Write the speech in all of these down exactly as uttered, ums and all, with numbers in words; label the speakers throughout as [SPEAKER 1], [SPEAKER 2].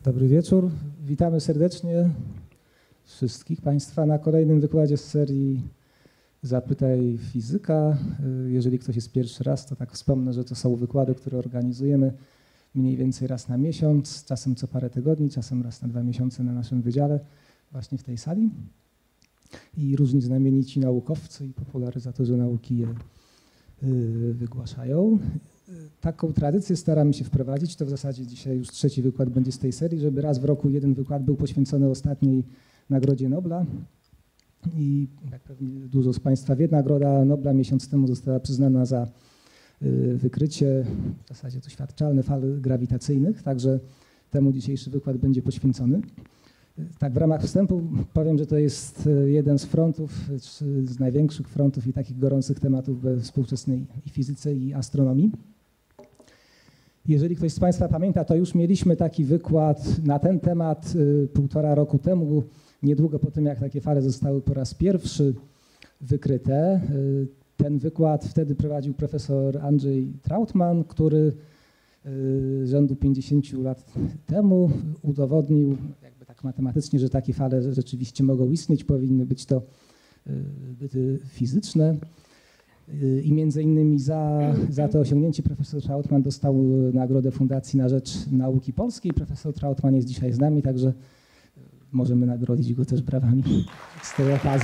[SPEAKER 1] Dobry wieczór. Witamy serdecznie wszystkich Państwa na kolejnym wykładzie z serii Zapytaj Fizyka. Jeżeli ktoś jest pierwszy raz, to tak wspomnę, że to są wykłady, które organizujemy mniej więcej raz na miesiąc, czasem co parę tygodni, czasem raz na dwa miesiące na naszym wydziale, właśnie w tej sali. I różni znamienici naukowcy i popularyzatorzy nauki je wygłaszają. Taką tradycję staramy się wprowadzić, to w zasadzie dzisiaj już trzeci wykład będzie z tej serii, żeby raz w roku jeden wykład był poświęcony ostatniej Nagrodzie Nobla. I jak pewnie dużo z Państwa wie, Nagroda Nobla miesiąc temu została przyznana za wykrycie, w zasadzie doświadczalne fal grawitacyjnych, także temu dzisiejszy wykład będzie poświęcony. Tak w ramach wstępu powiem, że to jest jeden z frontów, z największych frontów i takich gorących tematów we współczesnej i fizyce i astronomii. Jeżeli ktoś z Państwa pamięta, to już mieliśmy taki wykład na ten temat półtora roku temu, niedługo po tym, jak takie fale zostały po raz pierwszy wykryte. Ten wykład wtedy prowadził profesor Andrzej Trautmann, który rzędu pięćdziesięciu lat temu udowodnił jakby tak matematycznie, że takie fale rzeczywiście mogą istnieć, powinny być to byty fizyczne. I między innymi za, za to osiągnięcie profesor Trautmann dostał Nagrodę Fundacji na Rzecz Nauki Polskiej. Profesor Trautmann jest dzisiaj z nami, także możemy nagrodzić go też brawami z tej okazji.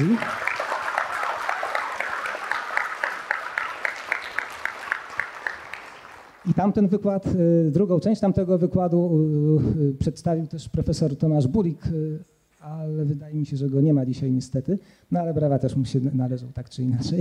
[SPEAKER 1] I tamten wykład, drugą część tamtego wykładu przedstawił też profesor Tomasz Bulik, ale wydaje mi się, że go nie ma dzisiaj niestety, no ale brawa też mu się należą tak czy inaczej.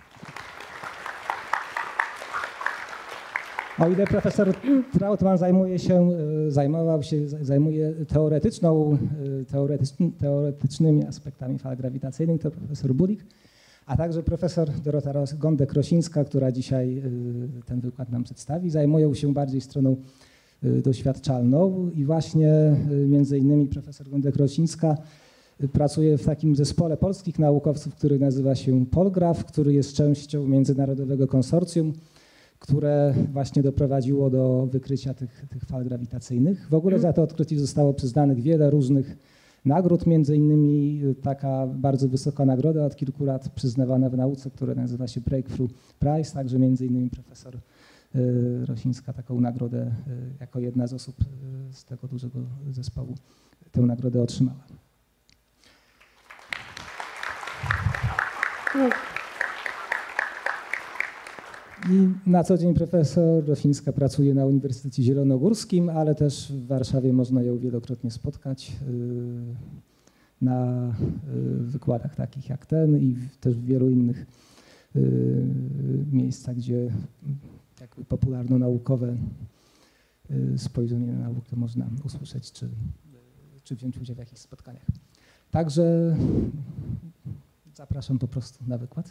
[SPEAKER 1] O ile profesor Trautmann zajmuje się, zajmował się, zajmuje teoretyczną, teoretyczny, teoretycznymi aspektami fal grawitacyjnych, to profesor Bulik, a także profesor Dorota Gądek-Rosińska, która dzisiaj ten wykład nam przedstawi, zajmują się bardziej stroną doświadczalną i właśnie między innymi profesor Gądek-Rosińska pracuje w takim zespole polskich naukowców, który nazywa się Polgraf, który jest częścią międzynarodowego konsorcjum, które właśnie doprowadziło do wykrycia tych, tych fal grawitacyjnych. W ogóle za to odkrycie zostało przyznanych wiele różnych nagród, między innymi taka bardzo wysoka nagroda od kilku lat przyznawana w nauce, która nazywa się Breakthrough Prize, także między innymi profesor Rosińska taką nagrodę jako jedna z osób z tego dużego zespołu tę nagrodę otrzymała. I na co dzień profesor Rosińska pracuje na Uniwersytecie Zielonogórskim, ale też w Warszawie można ją wielokrotnie spotkać na wykładach takich jak ten i też w wielu innych miejscach, gdzie jakby popularno-naukowe spojrzenie na naukę można usłyszeć czy, czy wziąć udział w jakichś spotkaniach. Także zapraszam po prostu na wykład.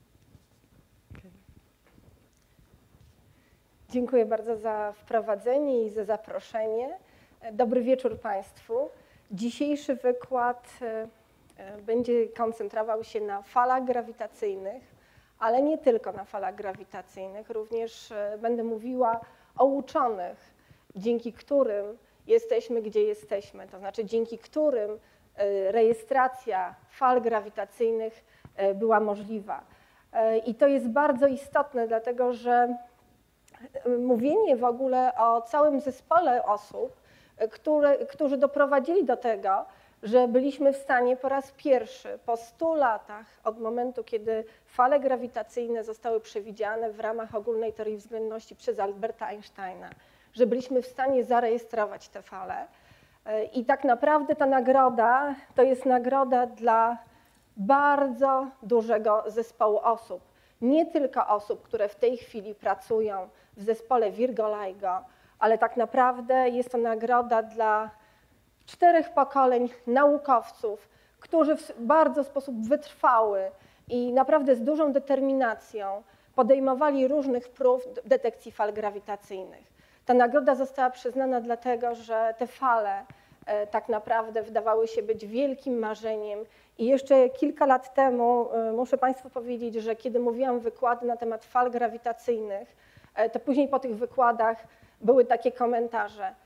[SPEAKER 2] Dziękuję bardzo za wprowadzenie i za zaproszenie. Dobry wieczór Państwu. Dzisiejszy wykład będzie koncentrował się na falach grawitacyjnych, ale nie tylko na falach grawitacyjnych. Również będę mówiła o uczonych, dzięki którym jesteśmy, gdzie jesteśmy. To znaczy, dzięki którym rejestracja fal grawitacyjnych była możliwa. I to jest bardzo istotne, dlatego że mówienie w ogóle o całym zespole osób, które, którzy doprowadzili do tego, że byliśmy w stanie po raz pierwszy po stu latach od momentu, kiedy fale grawitacyjne zostały przewidziane w ramach ogólnej teorii względności przez Alberta Einsteina, że byliśmy w stanie zarejestrować te fale. I tak naprawdę ta nagroda to jest nagroda dla bardzo dużego zespołu osób. Nie tylko osób, które w tej chwili pracują w zespole Virgo LIGO, ale tak naprawdę jest to nagroda dla czterech pokoleń naukowców, którzy w bardzo sposób wytrwały i naprawdę z dużą determinacją podejmowali różnych prób detekcji fal grawitacyjnych. Ta nagroda została przyznana dlatego, że te fale tak naprawdę wydawały się być wielkim marzeniem. I jeszcze kilka lat temu muszę Państwu powiedzieć, że kiedy mówiłam wykłady na temat fal grawitacyjnych, to później po tych wykładach były takie komentarze.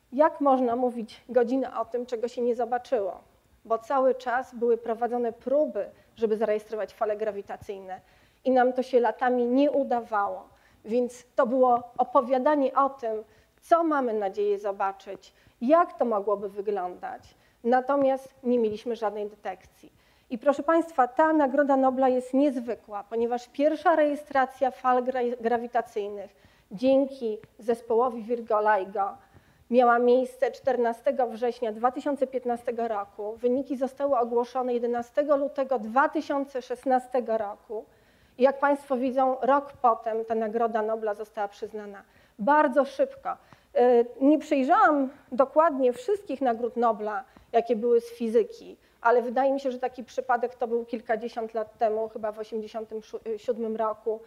[SPEAKER 2] Jak można mówić godzinę o tym, czego się nie zobaczyło? Bo cały czas były prowadzone próby, żeby zarejestrować fale grawitacyjne i nam to się latami nie udawało. Więc to było opowiadanie o tym, co mamy nadzieję zobaczyć, jak to mogłoby wyglądać. Natomiast nie mieliśmy żadnej detekcji. I proszę Państwa, ta Nagroda Nobla jest niezwykła, ponieważ pierwsza rejestracja fal gra grawitacyjnych dzięki zespołowi Virgo-LIGO miała miejsce czternastego września dwa tysiące piętnastego roku. Wyniki zostały ogłoszone jedenastego lutego dwa tysiące szesnastego roku. I jak Państwo widzą, rok potem ta Nagroda Nobla została przyznana. Bardzo szybko. Nie przejrzałam dokładnie wszystkich nagród Nobla, jakie były z fizyki, ale wydaje mi się, że taki przypadek to był kilkadziesiąt lat temu, chyba w osiemdziesiątym siódmym roku,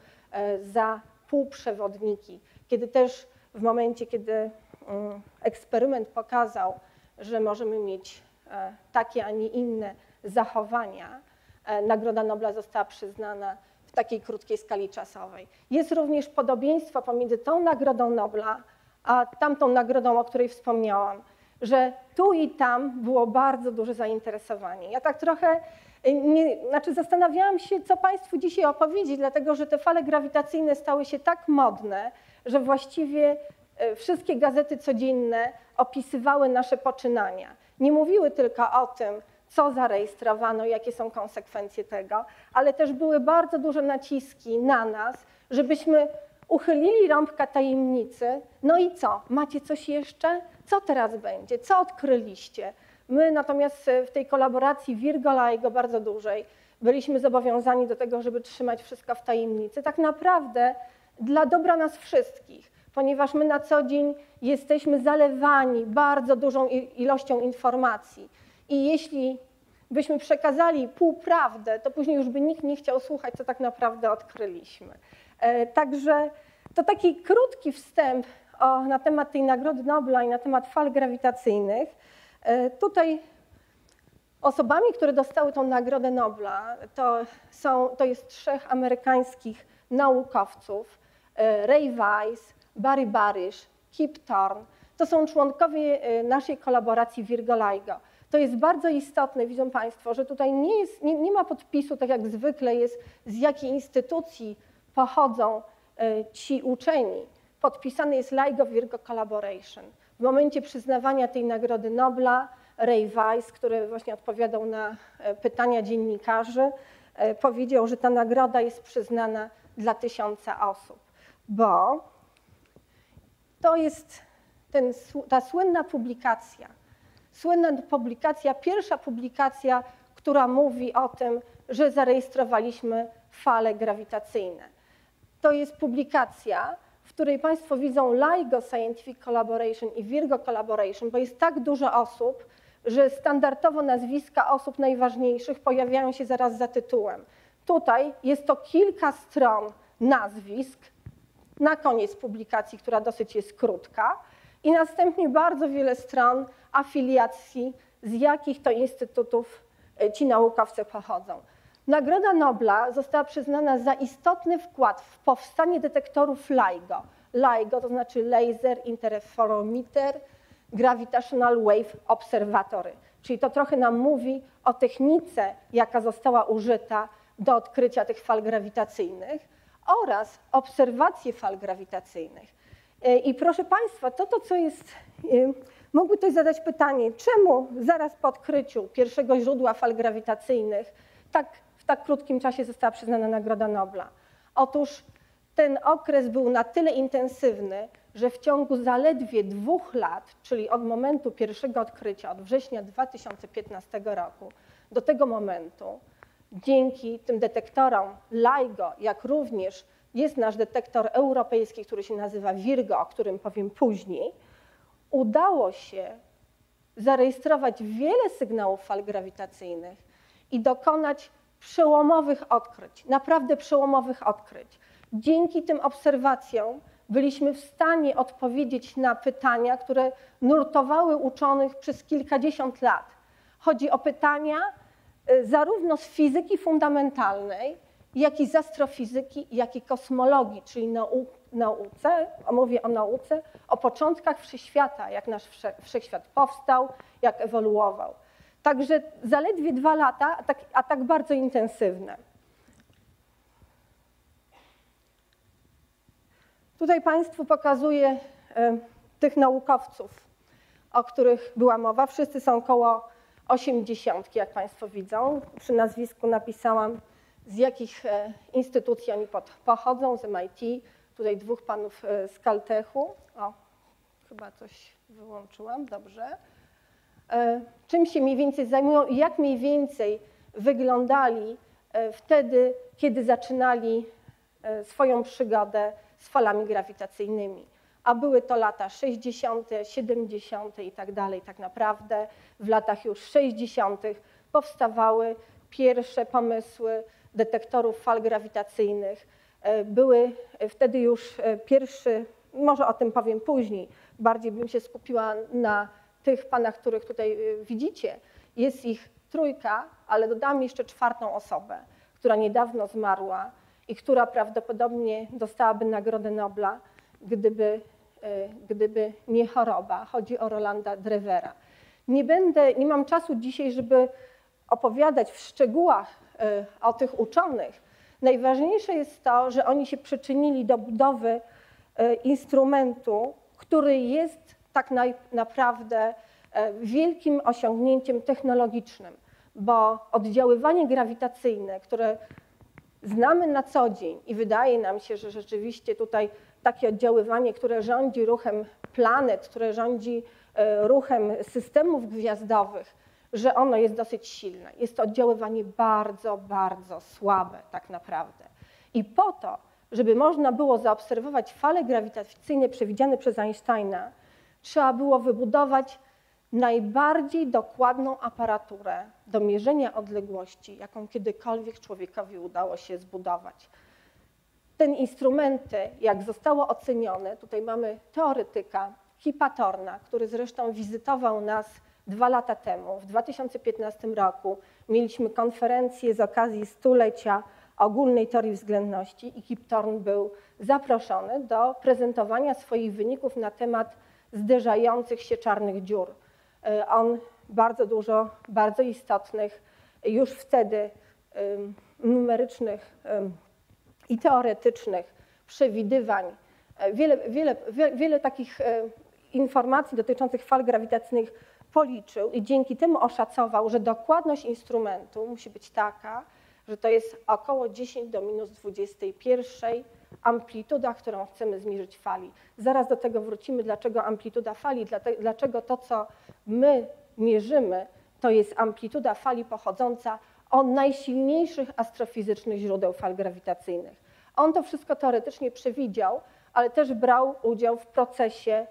[SPEAKER 2] za półprzewodniki, kiedy też w momencie, kiedy eksperyment pokazał, że możemy mieć takie, a nie inne zachowania, Nagroda Nobla została przyznana w takiej krótkiej skali czasowej. Jest również podobieństwo pomiędzy tą Nagrodą Nobla a tamtą nagrodą, o której wspomniałam, że tu i tam było bardzo duże zainteresowanie. Ja tak trochę, nie, znaczy zastanawiałam się, co Państwu dzisiaj opowiedzieć, dlatego że te fale grawitacyjne stały się tak modne, że właściwie wszystkie gazety codzienne opisywały nasze poczynania. Nie mówiły tylko o tym, co zarejestrowano, jakie są konsekwencje tego, ale też były bardzo duże naciski na nas, żebyśmy uchylili rąbka tajemnicy. No i co? Macie coś jeszcze? Co teraz będzie? Co odkryliście? My natomiast w tej kolaboracji Virgo-LIGO bardzo dużej byliśmy zobowiązani do tego, żeby trzymać wszystko w tajemnicy. Tak naprawdę dla dobra nas wszystkich, ponieważ my na co dzień jesteśmy zalewani bardzo dużą ilością informacji. I jeśli byśmy przekazali półprawdę, to później już by nikt nie chciał słuchać, co tak naprawdę odkryliśmy. Także to taki krótki wstęp o, na temat tej Nagrody Nobla i na temat fal grawitacyjnych. Tutaj osobami, które dostały tą Nagrodę Nobla, to, są, to jest trzech amerykańskich naukowców, Ray Weiss, Barry Barish, Kip Thorne. To są członkowie naszej kolaboracji Virgo-LIGO. To jest bardzo istotne, widzą Państwo, że tutaj nie, jest, nie, nie ma podpisu, tak jak zwykle jest, z jakiej instytucji pochodzą ci uczeni. Podpisany jest LIGO Virgo Collaboration. W momencie przyznawania tej Nagrody Nobla Ray Weiss, który właśnie odpowiadał na pytania dziennikarzy, powiedział, że ta nagroda jest przyznana dla tysiąca osób, bo to jest ten, ta słynna publikacja, słynna publikacja, pierwsza publikacja, która mówi o tym, że zarejestrowaliśmy fale grawitacyjne. To jest publikacja, w której Państwo widzą LIGO Scientific Collaboration i Virgo Collaboration, bo jest tak dużo osób, że standardowo nazwiska osób najważniejszych pojawiają się zaraz za tytułem. Tutaj jest to kilka stron nazwisk na koniec publikacji, która dosyć jest krótka, i następnie bardzo wiele stron afiliacji, z jakich to instytutów ci naukowcy pochodzą. Nagroda Nobla została przyznana za istotny wkład w powstanie detektorów LIGO. LIGO to znaczy Laser Interferometer Gravitational Wave Observatory, czyli to trochę nam mówi o technice, jaka została użyta do odkrycia tych fal grawitacyjnych oraz obserwacje fal grawitacyjnych. I proszę Państwa, to, to co jest, mógłby ktoś zadać pytanie, czemu zaraz po odkryciu pierwszego źródła fal grawitacyjnych tak, w tak krótkim czasie została przyznana Nagroda Nobla? Otóż ten okres był na tyle intensywny, że w ciągu zaledwie dwóch lat, czyli od momentu pierwszego odkrycia, od września dwa tysiące piętnastego roku do tego momentu, dzięki tym detektorom LIGO, jak również jest nasz detektor europejski, który się nazywa Virgo, o którym powiem później, udało się zarejestrować wiele sygnałów fal grawitacyjnych i dokonać przełomowych odkryć, naprawdę przełomowych odkryć. Dzięki tym obserwacjom byliśmy w stanie odpowiedzieć na pytania, które nurtowały uczonych przez kilkadziesiąt lat. Chodzi o pytania zarówno z fizyki fundamentalnej, jak i z astrofizyki, jak i kosmologii, czyli nauk, nauce, mówię o nauce, o początkach wszechświata, jak nasz wszechświat powstał, jak ewoluował. Także zaledwie dwa lata, a tak, a tak bardzo intensywne. Tutaj Państwu pokazuję y, tych naukowców, o których była mowa. Wszyscy są około osiemdziesiątki, jak Państwo widzą. Przy nazwisku napisałam, z jakich y, instytucji oni pod, pochodzą, z M I T. Tutaj dwóch panów y, z Caltechu. O, chyba coś wyłączyłam, dobrze. Y, czym się mniej więcej zajmują i jak mniej więcej wyglądali y, wtedy, kiedy zaczynali y, swoją przygodę z falami grawitacyjnymi. A były to lata sześćdziesiąte, siedemdziesiąte i tak dalej. Tak naprawdę w latach już sześćdziesiątych powstawały pierwsze pomysły detektorów fal grawitacyjnych. Były wtedy już pierwszy, może o tym powiem później, bardziej bym się skupiła na tych panach, których tutaj widzicie. Jest ich trójka, ale dodam jeszcze czwartą osobę, która niedawno zmarła i która prawdopodobnie dostałaby Nagrodę Nobla, gdyby, gdyby nie choroba. Chodzi o Rolanda Drevera. Nie będę, nie mam czasu dzisiaj, żeby opowiadać w szczegółach o tych uczonych. Najważniejsze jest to, że oni się przyczynili do budowy instrumentu, który jest tak naprawdę wielkim osiągnięciem technologicznym, bo oddziaływanie grawitacyjne, które znamy na co dzień i wydaje nam się, że rzeczywiście tutaj takie oddziaływanie, które rządzi ruchem planet, które rządzi ruchem systemów gwiazdowych, że ono jest dosyć silne. Jest to oddziaływanie bardzo, bardzo słabe tak naprawdę. I po to, żeby można było zaobserwować fale grawitacyjne przewidziane przez Einsteina, trzeba było wybudować najbardziej dokładną aparaturę do mierzenia odległości, jaką kiedykolwiek człowiekowi udało się zbudować. Te instrumenty, jak zostało ocenione, tutaj mamy teoretyka Kipa Thorna, który zresztą wizytował nas dwa lata temu, w dwa tysiące piętnastym roku. Mieliśmy konferencję z okazji stulecia ogólnej teorii względności i Kip Thorne był zaproszony do prezentowania swoich wyników na temat zderzających się czarnych dziur. On bardzo dużo, bardzo istotnych już wtedy numerycznych i teoretycznych przewidywań, wiele, wiele, wiele, wiele takich informacji dotyczących fal grawitacyjnych policzył i dzięki temu oszacował, że dokładność instrumentu musi być taka, że to jest około dziesięć do minus dwudziestej pierwszej amplituda, którą chcemy zmierzyć fali. Zaraz do tego wrócimy, dlaczego amplituda fali, dlaczego to, co my mierzymy, to jest amplituda fali pochodząca od najsilniejszych astrofizycznych źródeł fal grawitacyjnych. On to wszystko teoretycznie przewidział, ale też brał udział w procesie,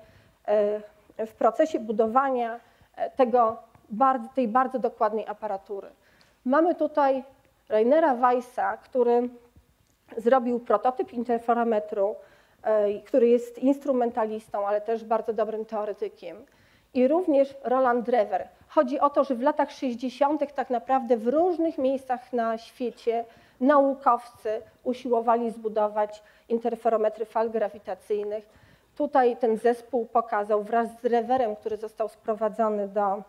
[SPEAKER 2] w procesie budowania tego, tej bardzo dokładnej aparatury. Mamy tutaj Rainera Weissa, który zrobił prototyp interferometru, który jest instrumentalistą, ale też bardzo dobrym teoretykiem. I również Roland Drever. Chodzi o to, że w latach sześćdziesiątych tak naprawdę w różnych miejscach na świecie naukowcy usiłowali zbudować interferometry fal grawitacyjnych. Tutaj ten zespół pokazał wraz z Dreverem, który został sprowadzony do,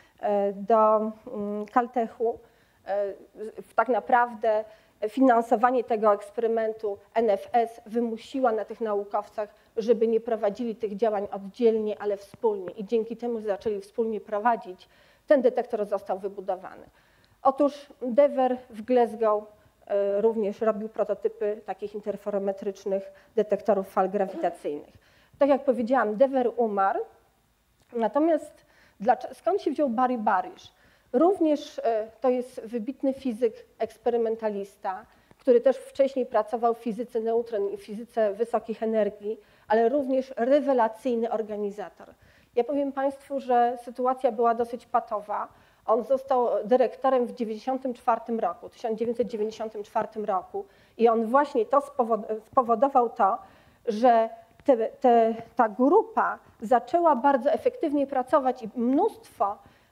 [SPEAKER 2] do Caltechu, tak naprawdę finansowanie tego eksperymentu N F S wymusiła na tych naukowcach, żeby nie prowadzili tych działań oddzielnie, ale wspólnie. I dzięki temu, że zaczęli wspólnie prowadzić, ten detektor został wybudowany. Otóż Drever w Glasgow również robił prototypy takich interferometrycznych detektorów fal grawitacyjnych. Tak jak powiedziałam, Drever umarł, natomiast skąd się wziął Barry Barish? Również to jest wybitny fizyk, eksperymentalista, który też wcześniej pracował w fizyce neutron i w fizyce wysokich energii, ale również rewelacyjny organizator. Ja powiem Państwu, że sytuacja była dosyć patowa. On został dyrektorem w dziewięćdziesiątym czwartym roku, tysiąc dziewięćset dziewięćdziesiątym czwartym roku i on właśnie to spowodował to, że te, te, ta grupa zaczęła bardzo efektywnie pracować i mnóstwo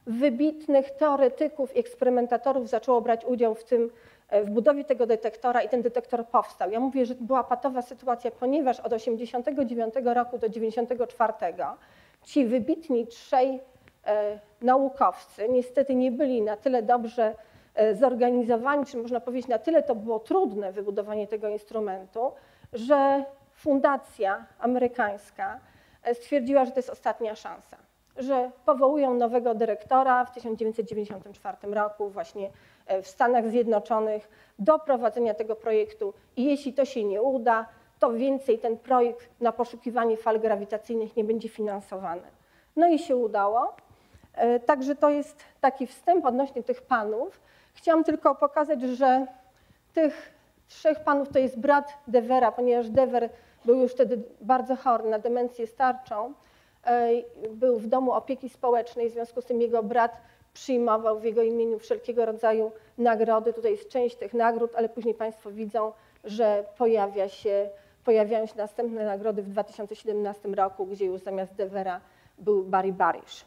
[SPEAKER 2] wybitnych teoretyków i eksperymentatorów zaczęło brać udział w tym, w budowie tego detektora i ten detektor powstał. Ja mówię, że była patowa sytuacja, ponieważ od osiemdziesiątego dziewiątego roku do dziewięćdziesiątego czwartego ci wybitni trzej e, naukowcy niestety nie byli na tyle dobrze e, zorganizowani, czy można powiedzieć na tyle to było trudne wybudowanie tego instrumentu, że fundacja amerykańska stwierdziła, że to jest ostatnia szansa, że powołują nowego dyrektora w tysiąc dziewięćset dziewięćdziesiątym czwartym roku właśnie w Stanach Zjednoczonych do prowadzenia tego projektu i jeśli to się nie uda, to więcej ten projekt na poszukiwanie fal grawitacyjnych nie będzie finansowany. No i się udało. Także to jest taki wstęp odnośnie tych panów. Chciałam tylko pokazać, że tych trzech panów to jest brat Devera, ponieważ Dever był już wtedy bardzo chory na demencję starczą. Był w domu opieki społecznej, w związku z tym jego brat przyjmował w jego imieniu wszelkiego rodzaju nagrody. Tutaj jest część tych nagród, ale później Państwo widzą, że pojawia się, pojawiają się następne nagrody w dwa tysiące siedemnastym roku, gdzie już zamiast Devera był Barry Barish.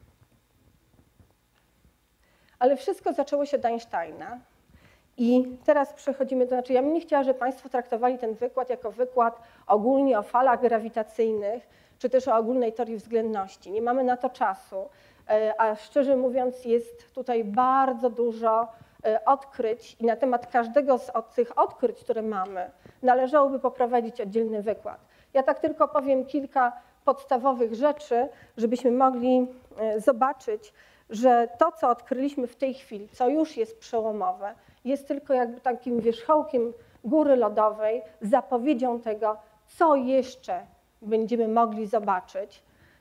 [SPEAKER 2] Ale wszystko zaczęło się od Einsteina. I teraz przechodzimy, to znaczy ja bym nie chciała, żeby Państwo traktowali ten wykład jako wykład ogólnie o falach grawitacyjnych, czy też o ogólnej teorii względności. Nie mamy na to czasu, a szczerze mówiąc jest tutaj bardzo dużo odkryć i na temat każdego z tych odkryć, które mamy, należałoby poprowadzić oddzielny wykład. Ja tak tylko powiem kilka podstawowych rzeczy, żebyśmy mogli zobaczyć, że to, co odkryliśmy w tej chwili, co już jest przełomowe, jest tylko jakby takim wierzchołkiem góry lodowej, zapowiedzią tego, co jeszcze będziemy mogli zobaczyć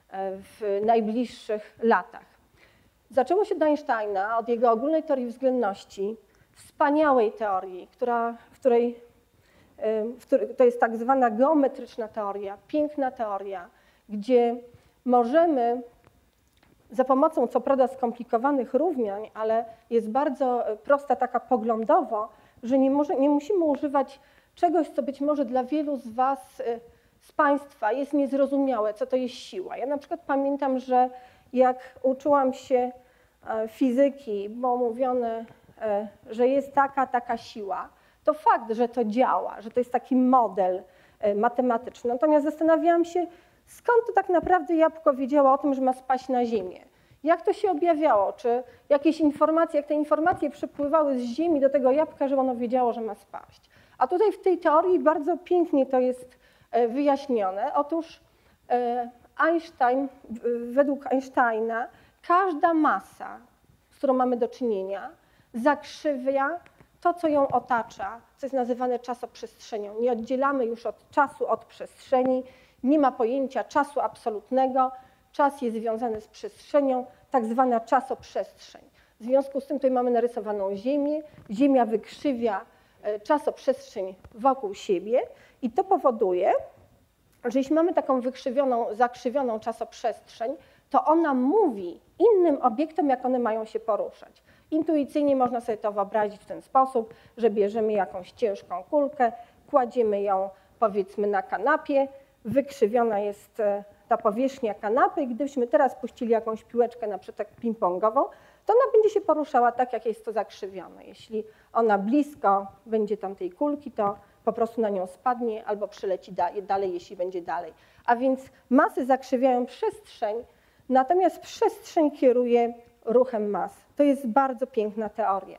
[SPEAKER 2] w najbliższych latach. Zaczęło się od Einsteina, od jego ogólnej teorii względności, wspaniałej teorii, która, w której, w której to jest tak zwana geometryczna teoria, piękna teoria, gdzie możemy za pomocą co prawda skomplikowanych równań, ale jest bardzo prosta taka poglądowo, że nie, może, nie musimy używać czegoś, co być może dla wielu z Was, z Państwa jest niezrozumiałe, co to jest siła. Ja na przykład pamiętam, że jak uczyłam się fizyki, było mówione, że jest taka, taka siła, to fakt, że to działa, że to jest taki model matematyczny. Natomiast zastanawiałam się, skąd to tak naprawdę jabłko wiedziało o tym, że ma spaść na ziemię? Jak to się objawiało? Czy jakieś informacje, jak te informacje przypływały z ziemi do tego jabłka, że ono wiedziało, że ma spaść? A tutaj w tej teorii bardzo pięknie to jest wyjaśnione. Otóż Einstein, według Einsteina każda masa, z którą mamy do czynienia, zakrzywia to, co ją otacza, co jest nazywane czasoprzestrzenią. Nie oddzielamy już od czasu od przestrzeni, nie ma pojęcia czasu absolutnego, czas jest związany z przestrzenią, tak zwana czasoprzestrzeń. W związku z tym tutaj mamy narysowaną Ziemię, Ziemia wykrzywia czasoprzestrzeń wokół siebie i to powoduje, że jeśli mamy taką wykrzywioną, zakrzywioną czasoprzestrzeń, to ona mówi innym obiektom, jak one mają się poruszać. Intuicyjnie można sobie to wyobrazić w ten sposób, że bierzemy jakąś ciężką kulkę, kładziemy ją powiedzmy na kanapie, wykrzywiona jest ta powierzchnia kanapy i gdybyśmy teraz puścili jakąś piłeczkę na przykład ping-pongową, to ona będzie się poruszała tak, jak jest to zakrzywione. Jeśli ona blisko będzie tam tej kulki, to po prostu na nią spadnie albo przyleci dalej, jeśli będzie dalej. A więc masy zakrzywiają przestrzeń, natomiast przestrzeń kieruje ruchem mas. To jest bardzo piękna teoria.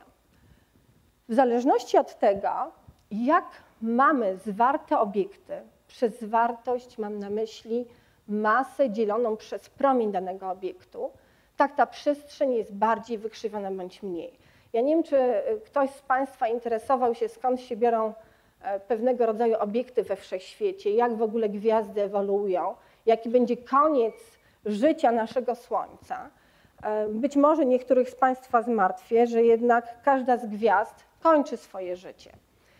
[SPEAKER 2] W zależności od tego, jak mamy zwarte obiekty, przez zwartość mam na myśli masę dzieloną przez promień danego obiektu, tak ta przestrzeń jest bardziej wykrzywiona bądź mniej. Ja nie wiem, czy ktoś z Państwa interesował się, skąd się biorą pewnego rodzaju obiekty we wszechświecie, jak w ogóle gwiazdy ewoluują, jaki będzie koniec życia naszego Słońca. Być może niektórych z Państwa zmartwię, że jednak każda z gwiazd kończy swoje życie.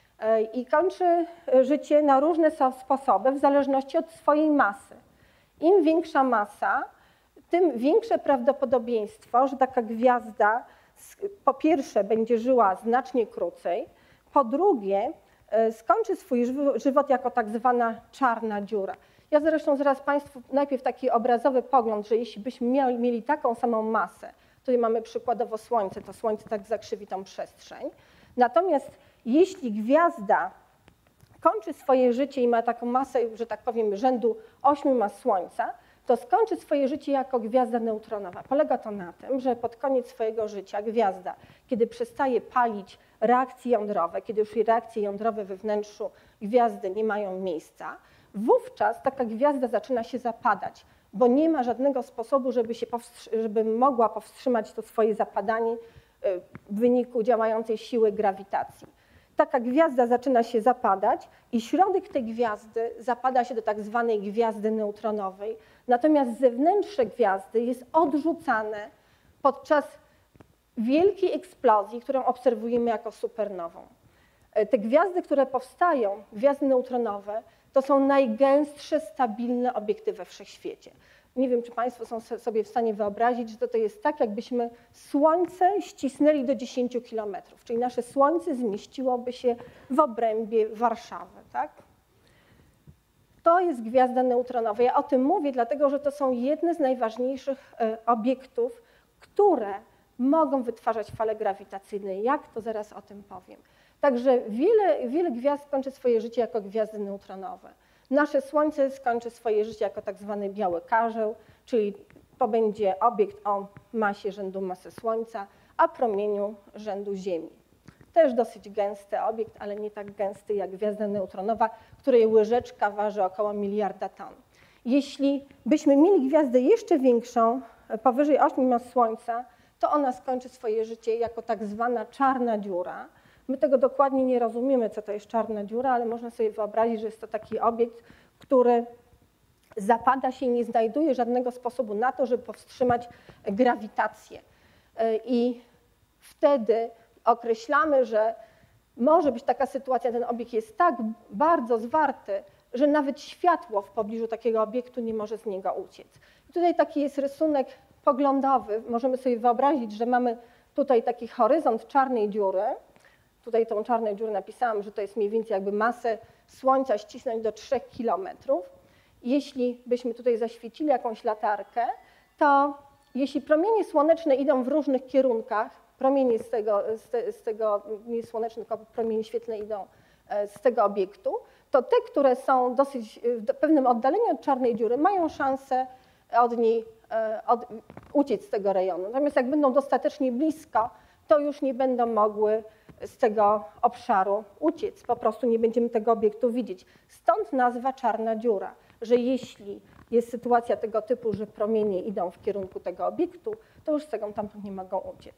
[SPEAKER 2] I kończy życie na różne sposoby w zależności od swojej masy. Im większa masa, tym większe prawdopodobieństwo, że taka gwiazda po pierwsze będzie żyła znacznie krócej, po drugie skończy swój żywot jako tak zwana czarna dziura. Ja zresztą zaraz Państwu najpierw taki obrazowy pogląd, że jeśli byśmy mieli, mieli taką samą masę, Tutaj mamy przykładowo Słońce, to Słońce tak zakrzywi tą przestrzeń. Natomiast jeśli gwiazda kończy swoje życie i ma taką masę, że tak powiem, rzędu ośmiu mas Słońca, to skończy swoje życie jako gwiazda neutronowa. Polega to na tym, że pod koniec swojego życia gwiazda, kiedy przestaje palić reakcje jądrowe, kiedy już reakcje jądrowe we wnętrzu gwiazdy nie mają miejsca, wówczas taka gwiazda zaczyna się zapadać, bo nie ma żadnego sposobu, żeby, się żeby mogła powstrzymać to swoje zapadanie w wyniku działającej siły grawitacji. Taka gwiazda zaczyna się zapadać i środek tej gwiazdy zapada się do tak zwanej gwiazdy neutronowej, natomiast zewnętrzne gwiazdy jest odrzucane podczas wielkiej eksplozji, którą obserwujemy jako supernową. Te gwiazdy, które powstają, gwiazdy neutronowe, to są najgęstsze, stabilne obiekty we wszechświecie. Nie wiem, czy Państwo są sobie w stanie wyobrazić, że to, to jest tak, jakbyśmy Słońce ścisnęli do dziesięciu kilometrów, czyli nasze Słońce zmieściłoby się w obrębie Warszawy. Tak? To jest gwiazda neutronowa. Ja o tym mówię, dlatego że to są jedne z najważniejszych obiektów, które mogą wytwarzać fale grawitacyjne. Jak, to zaraz o tym powiem. Także wiele, wiele gwiazd kończy swoje życie jako gwiazdy neutronowe. Nasze Słońce skończy swoje życie jako tak zwany biały karzeł, czyli to będzie obiekt o masie rzędu masy Słońca, a promieniu rzędu Ziemi. Też dosyć gęsty obiekt, ale nie tak gęsty jak gwiazda neutronowa, której łyżeczka waży około miliarda ton. Jeśli byśmy mieli gwiazdę jeszcze większą, powyżej ośmiu mas Słońca, to ona skończy swoje życie jako tak zwana czarna dziura. My tego dokładnie nie rozumiemy, co to jest czarna dziura, ale można sobie wyobrazić, że jest to taki obiekt, który zapada się i nie znajduje żadnego sposobu na to, żeby powstrzymać grawitację. I wtedy określamy, że może być taka sytuacja, ten obiekt jest tak bardzo zwarty, że nawet światło w pobliżu takiego obiektu nie może z niego uciec. I tutaj taki jest rysunek poglądowy. Możemy sobie wyobrazić, że mamy tutaj taki horyzont czarnej dziury. Tutaj tą czarną dziurę napisałam, że to jest mniej więcej jakby masę Słońca ścisnąć do trzech kilometrów. Jeśli byśmy tutaj zaświecili jakąś latarkę, to jeśli promienie słoneczne idą w różnych kierunkach, promienie z tego, z, te, z tego nie słoneczne, tylko promienie świetlne idą z tego obiektu, to te, które są dosyć w pewnym oddaleniu od czarnej dziury, mają szansę od niej od, uciec z tego rejonu. Natomiast jak będą dostatecznie blisko, to już nie będą mogły z tego obszaru uciec. Po prostu nie będziemy tego obiektu widzieć. Stąd nazwa czarna dziura, że jeśli jest sytuacja tego typu, że promienie idą w kierunku tego obiektu, to już z tego tamtąd nie mogą uciec.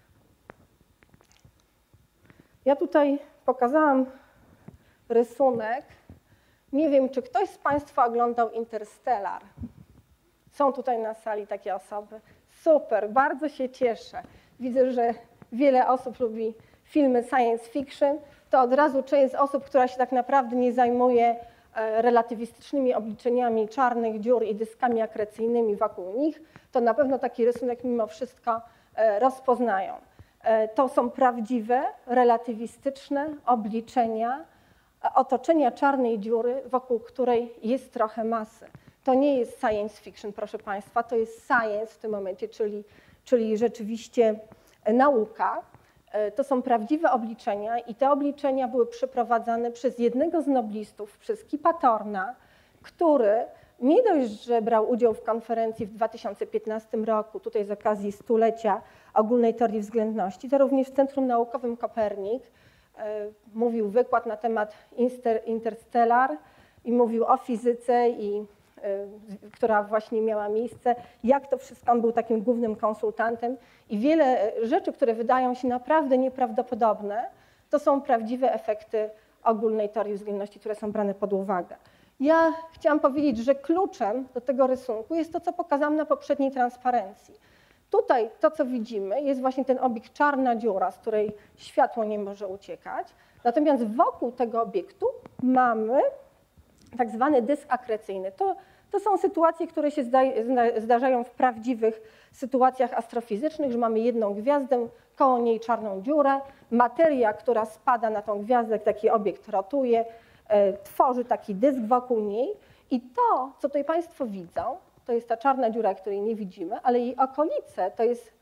[SPEAKER 2] Ja tutaj pokazałam rysunek. Nie wiem, czy ktoś z Państwa oglądał Interstellar. Są tutaj na sali takie osoby. Super, bardzo się cieszę. Widzę, że wiele osób lubi filmy science fiction. To od razu część z osób, która się tak naprawdę nie zajmuje relatywistycznymi obliczeniami czarnych dziur i dyskami akrecyjnymi wokół nich, to na pewno taki rysunek mimo wszystko rozpoznają. To są prawdziwe, relatywistyczne obliczenia otoczenia czarnej dziury, wokół której jest trochę masy. To nie jest science fiction, proszę Państwa, to jest science w tym momencie, czyli, czyli rzeczywiście nauka. To są prawdziwe obliczenia i te obliczenia były przeprowadzane przez jednego z noblistów, przez Kipa Thorna, który nie dość, że brał udział w konferencji w dwa tysiące piętnastym roku, tutaj z okazji stulecia ogólnej teorii względności, to również w Centrum Naukowym Kopernik mówił wykład na temat Interstellar i mówił o fizyce, i, która właśnie miała miejsce, jak to wszystko, on był takim głównym konsultantem i wiele rzeczy, które wydają się naprawdę nieprawdopodobne, to są prawdziwe efekty ogólnej teorii względności, które są brane pod uwagę. Ja chciałam powiedzieć, że kluczem do tego rysunku jest to, co pokazałam na poprzedniej transparencji. Tutaj to, co widzimy, jest właśnie ten obiekt czarna dziura, z której światło nie może uciekać. Natomiast wokół tego obiektu mamy tak zwany dysk akrecyjny. To, to są sytuacje, które się zdarzają w prawdziwych sytuacjach astrofizycznych, że mamy jedną gwiazdę, koło niej czarną dziurę, materia, która spada na tą gwiazdę, taki obiekt rotuje, tworzy taki dysk wokół niej i to, co tutaj Państwo widzą, to jest ta czarna dziura, której nie widzimy, ale jej okolice to jest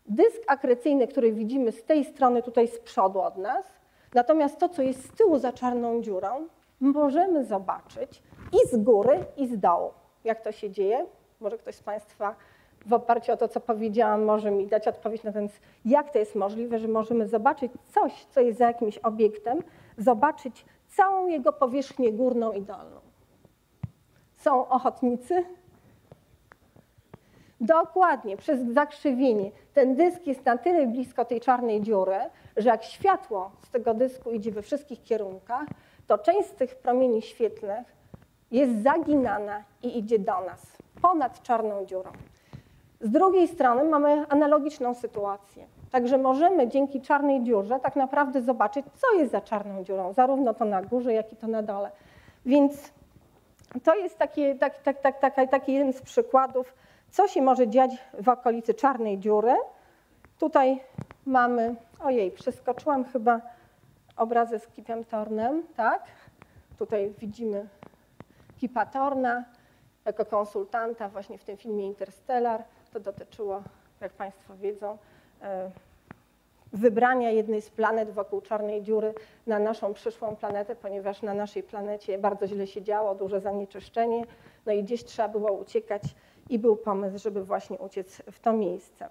[SPEAKER 2] dysk akrecyjny, który widzimy z tej strony tutaj z przodu od nas, natomiast to, co jest z tyłu za czarną dziurą, możemy zobaczyć i z góry, i z dołu. Jak to się dzieje? Może ktoś z Państwa w oparciu o to, co powiedziałam, może mi dać odpowiedź na ten, jak to jest możliwe, że możemy zobaczyć coś, co jest za jakimś obiektem, zobaczyć całą jego powierzchnię górną i dolną. Są ochotnicy? Dokładnie, przez zakrzywienie. Ten dysk jest na tyle blisko tej czarnej dziury, że jak światło z tego dysku idzie we wszystkich kierunkach, to część z tych promieni świetlnych jest zaginana i idzie do nas, ponad czarną dziurą. Z drugiej strony mamy analogiczną sytuację. Także możemy dzięki czarnej dziurze tak naprawdę zobaczyć, co jest za czarną dziurą, zarówno to na górze, jak i to na dole. Więc to jest taki, tak, tak, tak, tak, taki jeden z przykładów, co się może dziać w okolicy czarnej dziury. Tutaj mamy, ojej, przeskoczyłam chyba obrazek z Kipem Thornem, tak? Tutaj widzimy Kipa Thorna jako konsultanta właśnie w tym filmie Interstellar. To dotyczyło, jak Państwo wiedzą, wybrania jednej z planet wokół czarnej dziury na naszą przyszłą planetę, ponieważ na naszej planecie bardzo źle się działo, duże zanieczyszczenie, no i gdzieś trzeba było uciekać i był pomysł, żeby właśnie uciec w to miejsce.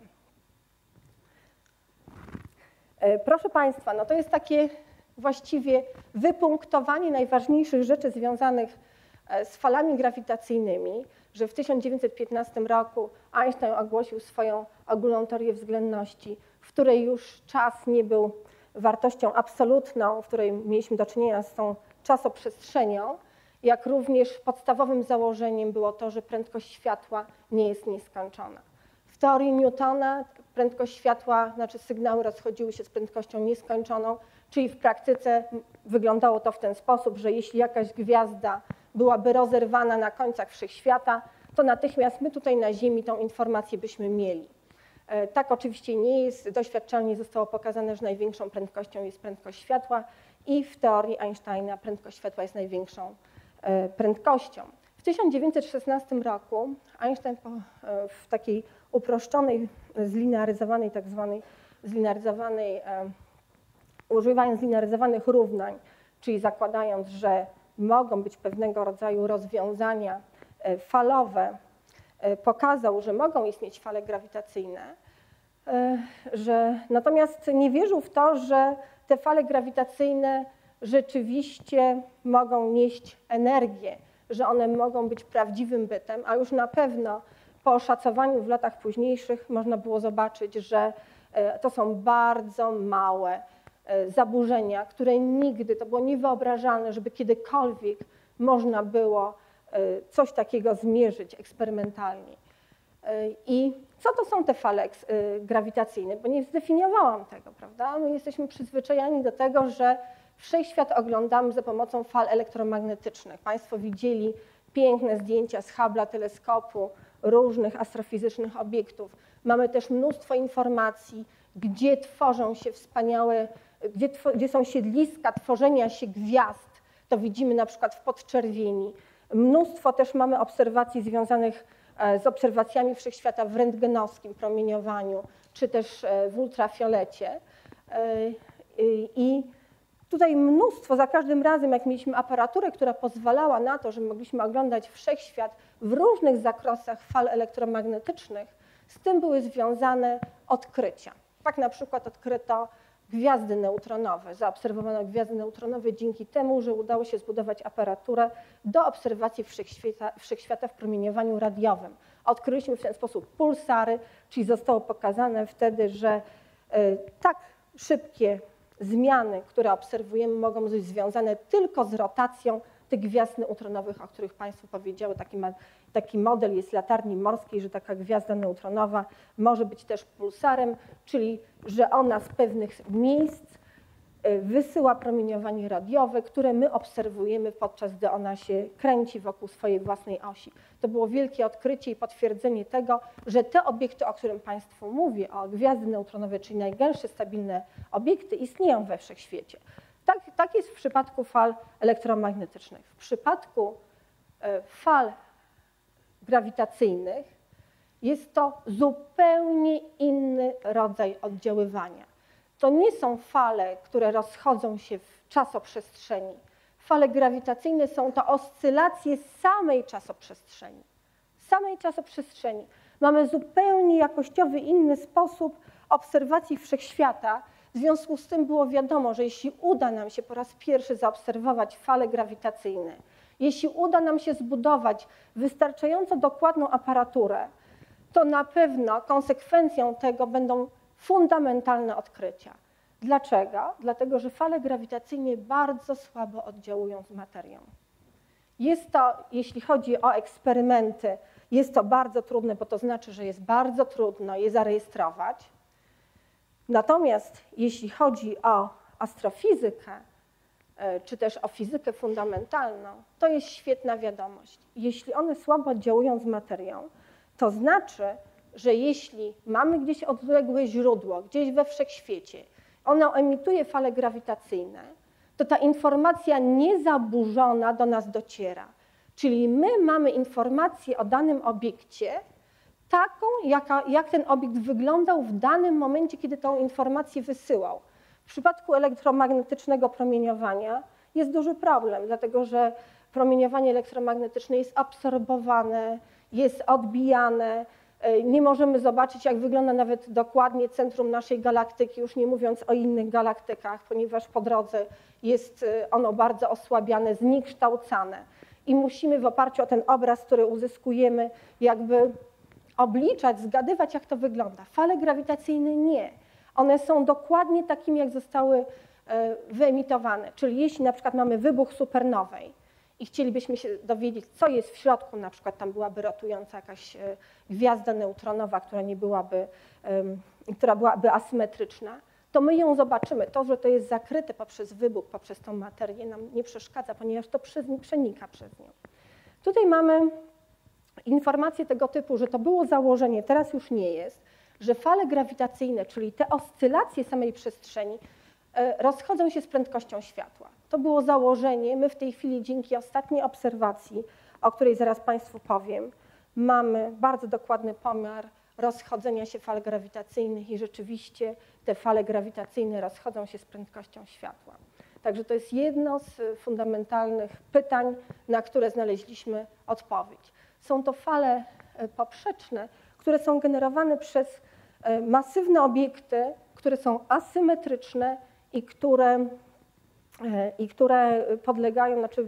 [SPEAKER 2] Proszę Państwa, no to jest takie właściwie wypunktowanie najważniejszych rzeczy związanych z falami grawitacyjnymi, że w tysiąc dziewięćset piętnastym roku Einstein ogłosił swoją ogólną teorię względności, w której już czas nie był wartością absolutną, w której mieliśmy do czynienia z tą czasoprzestrzenią, jak również podstawowym założeniem było to, że prędkość światła nie jest nieskończona. W teorii Newtona prędkość światła, znaczy sygnały rozchodziły się z prędkością nieskończoną, czyli w praktyce wyglądało to w ten sposób, że jeśli jakaś gwiazda byłaby rozerwana na końcach wszechświata, to natychmiast my tutaj na Ziemi tą informację byśmy mieli. Tak oczywiście nie jest. Doświadczalnie zostało pokazane, że największą prędkością jest prędkość światła i w teorii Einsteina prędkość światła jest największą prędkością. W tysiąc dziewięćset szesnastym roku Einstein w takiej uproszczonej, zlinearyzowanej, tak zwanej zlinearyzowanej, używając zlinearyzowanych równań, czyli zakładając, że mogą być pewnego rodzaju rozwiązania falowe, pokazał, że mogą istnieć fale grawitacyjne, że natomiast nie wierzył w to, że te fale grawitacyjne rzeczywiście mogą nieść energię, że one mogą być prawdziwym bytem, a już na pewno po oszacowaniu w latach późniejszych można było zobaczyć, że to są bardzo małe zaburzenia, które nigdy, to było niewyobrażalne, żeby kiedykolwiek można było coś takiego zmierzyć eksperymentalnie. I co to są te fale grawitacyjne? Bo nie zdefiniowałam tego, prawda? My jesteśmy przyzwyczajeni do tego, że wszechświat oglądamy za pomocą fal elektromagnetycznych. Państwo widzieli piękne zdjęcia z Hubble'a teleskopu, różnych astrofizycznych obiektów. Mamy też mnóstwo informacji, gdzie tworzą się wspaniałe, gdzie, gdzie są siedliska tworzenia się gwiazd. To widzimy na przykład w podczerwieni. Mnóstwo też mamy obserwacji związanych z obserwacjami wszechświata w rentgenowskim promieniowaniu, czy też w ultrafiolecie. I tutaj mnóstwo, za każdym razem jak mieliśmy aparaturę, która pozwalała na to, że mogliśmy oglądać wszechświat w różnych zakresach fal elektromagnetycznych, z tym były związane odkrycia. Tak na przykład odkryto gwiazdy neutronowe. Zaobserwowano gwiazdy neutronowe dzięki temu, że udało się zbudować aparaturę do obserwacji wszechświata, wszechświata w promieniowaniu radiowym. Odkryliśmy w ten sposób pulsary, czyli zostało pokazane wtedy, że tak szybkie zmiany, które obserwujemy, mogą być związane tylko z rotacją tych gwiazd neutronowych, o których Państwu powiedziały. Taki, ma, taki model jest latarni morskiej, że taka gwiazda neutronowa może być też pulsarem, czyli że ona z pewnych miejsc wysyła promieniowanie radiowe, które my obserwujemy, podczas gdy ona się kręci wokół swojej własnej osi. To było wielkie odkrycie i potwierdzenie tego, że te obiekty, o którym Państwu mówię, o gwiazdy neutronowe, czyli najgęstsze stabilne obiekty, istnieją we wszechświecie. Tak, tak jest w przypadku fal elektromagnetycznych. W przypadku fal grawitacyjnych Jest to zupełnie inny rodzaj oddziaływania. To nie są fale, które rozchodzą się w czasoprzestrzeni. Fale grawitacyjne są to oscylacje samej czasoprzestrzeni. Samej czasoprzestrzeni. Mamy zupełnie jakościowy, inny sposób obserwacji wszechświata. W związku z tym było wiadomo, że jeśli uda nam się po raz pierwszy zaobserwować fale grawitacyjne, jeśli uda nam się zbudować wystarczająco dokładną aparaturę, to na pewno konsekwencją tego będą fundamentalne odkrycia. Dlaczego? Dlatego, że fale grawitacyjne bardzo słabo oddziałują z materią. Jest to, jeśli chodzi o eksperymenty, jest to bardzo trudne, bo to znaczy, że jest bardzo trudno je zarejestrować. Natomiast jeśli chodzi o astrofizykę, czy też o fizykę fundamentalną, to jest świetna wiadomość. Jeśli one słabo oddziałują z materią, to znaczy, że jeśli mamy gdzieś odległe źródło, gdzieś we wszechświecie, ono emituje fale grawitacyjne, to ta informacja niezaburzona do nas dociera. Czyli my mamy informację o danym obiekcie, taką, jaka, jak ten obiekt wyglądał w danym momencie, kiedy tą informację wysyłał. W przypadku elektromagnetycznego promieniowania jest duży problem, dlatego że promieniowanie elektromagnetyczne jest absorbowane, jest odbijane. Nie możemy zobaczyć, jak wygląda nawet dokładnie centrum naszej galaktyki, już nie mówiąc o innych galaktykach, ponieważ po drodze jest ono bardzo osłabiane, zniekształcane. I musimy w oparciu o ten obraz, który uzyskujemy, jakby obliczać, zgadywać, jak to wygląda. Fale grawitacyjne nie. One są dokładnie takimi, jak zostały wyemitowane. Czyli jeśli na przykład mamy wybuch supernowej i chcielibyśmy się dowiedzieć, co jest w środku, na przykład tam byłaby rotująca jakaś gwiazda neutronowa, która nie byłaby, która byłaby asymetryczna, to my ją zobaczymy. To, że to jest zakryte poprzez wybuch, poprzez tą materię, nam nie przeszkadza, ponieważ to przenika przez nią. Tutaj mamy informacje tego typu, że to było założenie, teraz już nie jest, że fale grawitacyjne, czyli te oscylacje samej przestrzeni, rozchodzą się z prędkością światła. To było założenie. My w tej chwili dzięki ostatniej obserwacji, o której zaraz Państwu powiem, mamy bardzo dokładny pomiar rozchodzenia się fal grawitacyjnych i rzeczywiście te fale grawitacyjne rozchodzą się z prędkością światła. Także to jest jedno z fundamentalnych pytań, na które znaleźliśmy odpowiedź. Są to fale poprzeczne, które są generowane przez masywne obiekty, które są asymetryczne i które, i które podlegają, znaczy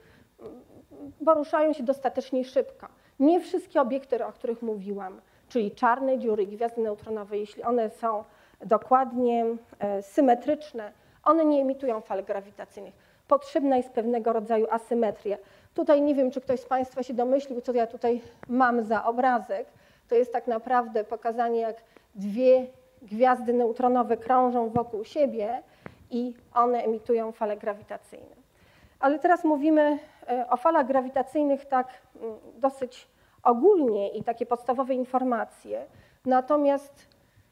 [SPEAKER 2] poruszają się dostatecznie szybko. Nie wszystkie obiekty, o których mówiłam, czyli czarne dziury, gwiazdy neutronowe, jeśli one są dokładnie symetryczne, one nie emitują fal grawitacyjnych. Potrzebna jest pewnego rodzaju asymetria. Tutaj nie wiem, czy ktoś z Państwa się domyślił, co ja tutaj mam za obrazek. To jest tak naprawdę pokazanie, jak dwie gwiazdy neutronowe krążą wokół siebie i one emitują fale grawitacyjne. Ale teraz mówimy o falach grawitacyjnych tak dosyć ogólnie i takie podstawowe informacje. Natomiast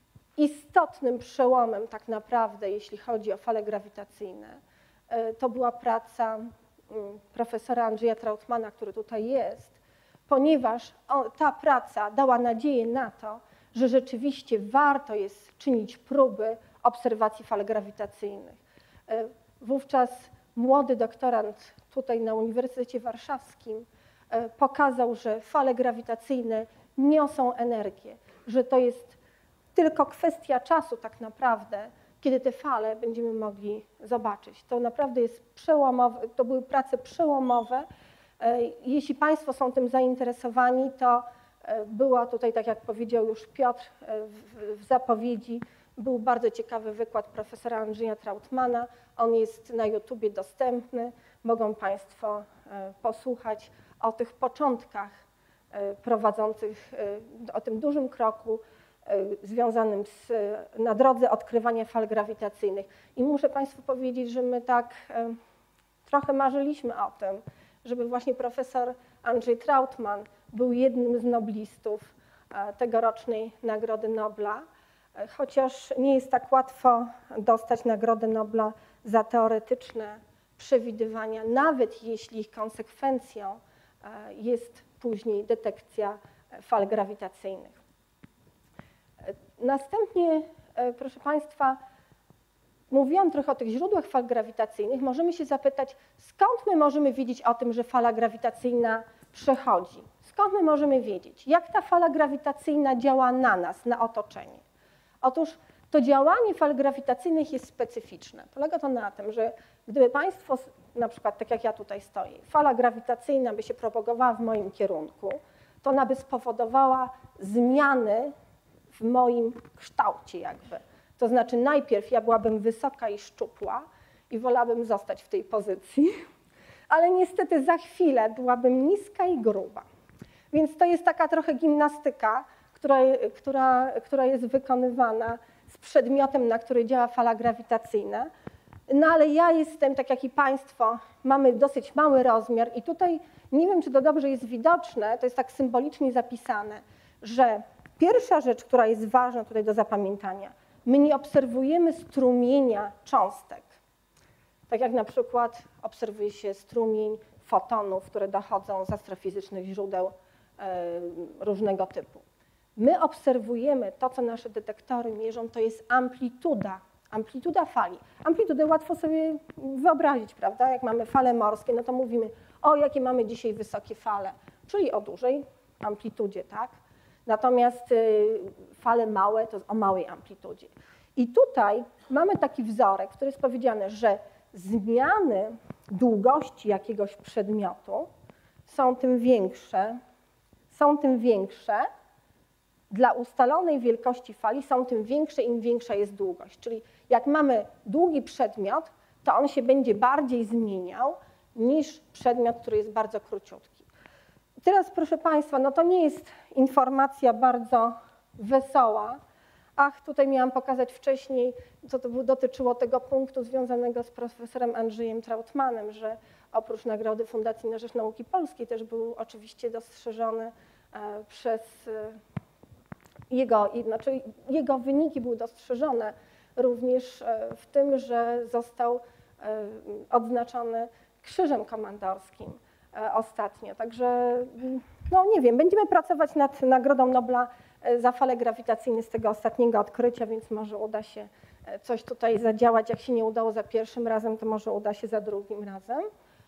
[SPEAKER 2] istotnym przełomem tak naprawdę, jeśli chodzi o fale grawitacyjne, to była praca profesora Andrzeja Trautmana, który tutaj jest, ponieważ ta praca dała nadzieję na to, że rzeczywiście warto jest czynić próby obserwacji fal grawitacyjnych. Wówczas młody doktorant tutaj na Uniwersytecie Warszawskim pokazał, że fale grawitacyjne niosą energię, że to jest tylko kwestia czasu tak naprawdę, kiedy te fale będziemy mogli zobaczyć. To naprawdę jest przełomowe, to były prace przełomowe. Jeśli Państwo są tym zainteresowani, to była tutaj, tak jak powiedział już Piotr w zapowiedzi, był bardzo ciekawy wykład profesora Andrzeja Trautmana. On jest na YouTubie dostępny. Mogą Państwo posłuchać o tych początkach prowadzących, o tym dużym kroku związanym z, na drodze odkrywania fal grawitacyjnych. I muszę Państwu powiedzieć, że my tak trochę marzyliśmy o tym, żeby właśnie profesor Andrzej Trautman był jednym z noblistów tegorocznej Nagrody Nobla, chociaż nie jest tak łatwo dostać Nagrodę Nobla za teoretyczne przewidywania, nawet jeśli ich konsekwencją jest później detekcja fal grawitacyjnych. Następnie, proszę Państwa, mówiłam trochę o tych źródłach fal grawitacyjnych. Możemy się zapytać, skąd my możemy wiedzieć o tym, że fala grawitacyjna przechodzi? Skąd my możemy wiedzieć, jak ta fala grawitacyjna działa na nas, na otoczenie? Otóż to działanie fal grawitacyjnych jest specyficzne. Polega to na tym, że gdyby Państwo, na przykład tak jak ja tutaj stoję, fala grawitacyjna by się propagowała w moim kierunku, to ona by spowodowała zmiany w moim kształcie jakby. To znaczy najpierw ja byłabym wysoka i szczupła i wolałabym zostać w tej pozycji, ale niestety za chwilę byłabym niska i gruba. Więc to jest taka trochę gimnastyka, która, która, która jest wykonywana z przedmiotem, na który działa fala grawitacyjna. No ale ja jestem, tak jak i Państwo, mamy dosyć mały rozmiar i tutaj nie wiem, czy to dobrze jest widoczne, to jest tak symbolicznie zapisane, że pierwsza rzecz, która jest ważna tutaj do zapamiętania, my nie obserwujemy strumienia cząstek. Tak jak na przykład obserwuje się strumień fotonów, które dochodzą z astrofizycznych źródeł różnego typu. My obserwujemy to, co nasze detektory mierzą, to jest amplituda, amplituda fali. Amplitudę łatwo sobie wyobrazić, prawda? Jak mamy fale morskie, no to mówimy, o jakie mamy dzisiaj wysokie fale, czyli o dużej amplitudzie, tak? Natomiast y, fale małe to o małej amplitudzie. I tutaj mamy taki wzorek, który jest powiedziane, że zmiany długości jakiegoś przedmiotu są tym większe, są tym większe, dla ustalonej wielkości fali są tym większe, im większa jest długość. Czyli jak mamy długi przedmiot, to on się będzie bardziej zmieniał niż przedmiot, który jest bardzo króciutki. I teraz, proszę Państwa, no to nie jest informacja bardzo wesoła. Ach, tutaj miałam pokazać wcześniej, co to dotyczyło tego punktu związanego z profesorem Andrzejem Trautmanem, że oprócz Nagrody Fundacji na Rzecz Nauki Polskiej też był oczywiście dostrzeżony przez jego, znaczy jego wyniki były dostrzeżone również w tym, że został odznaczony Krzyżem Komandorskim ostatnio. Także, no nie wiem, będziemy pracować nad Nagrodą Nobla za fale grawitacyjne z tego ostatniego odkrycia, więc może uda się coś tutaj zadziałać. Jak się nie udało za pierwszym razem, to może uda się za drugim razem.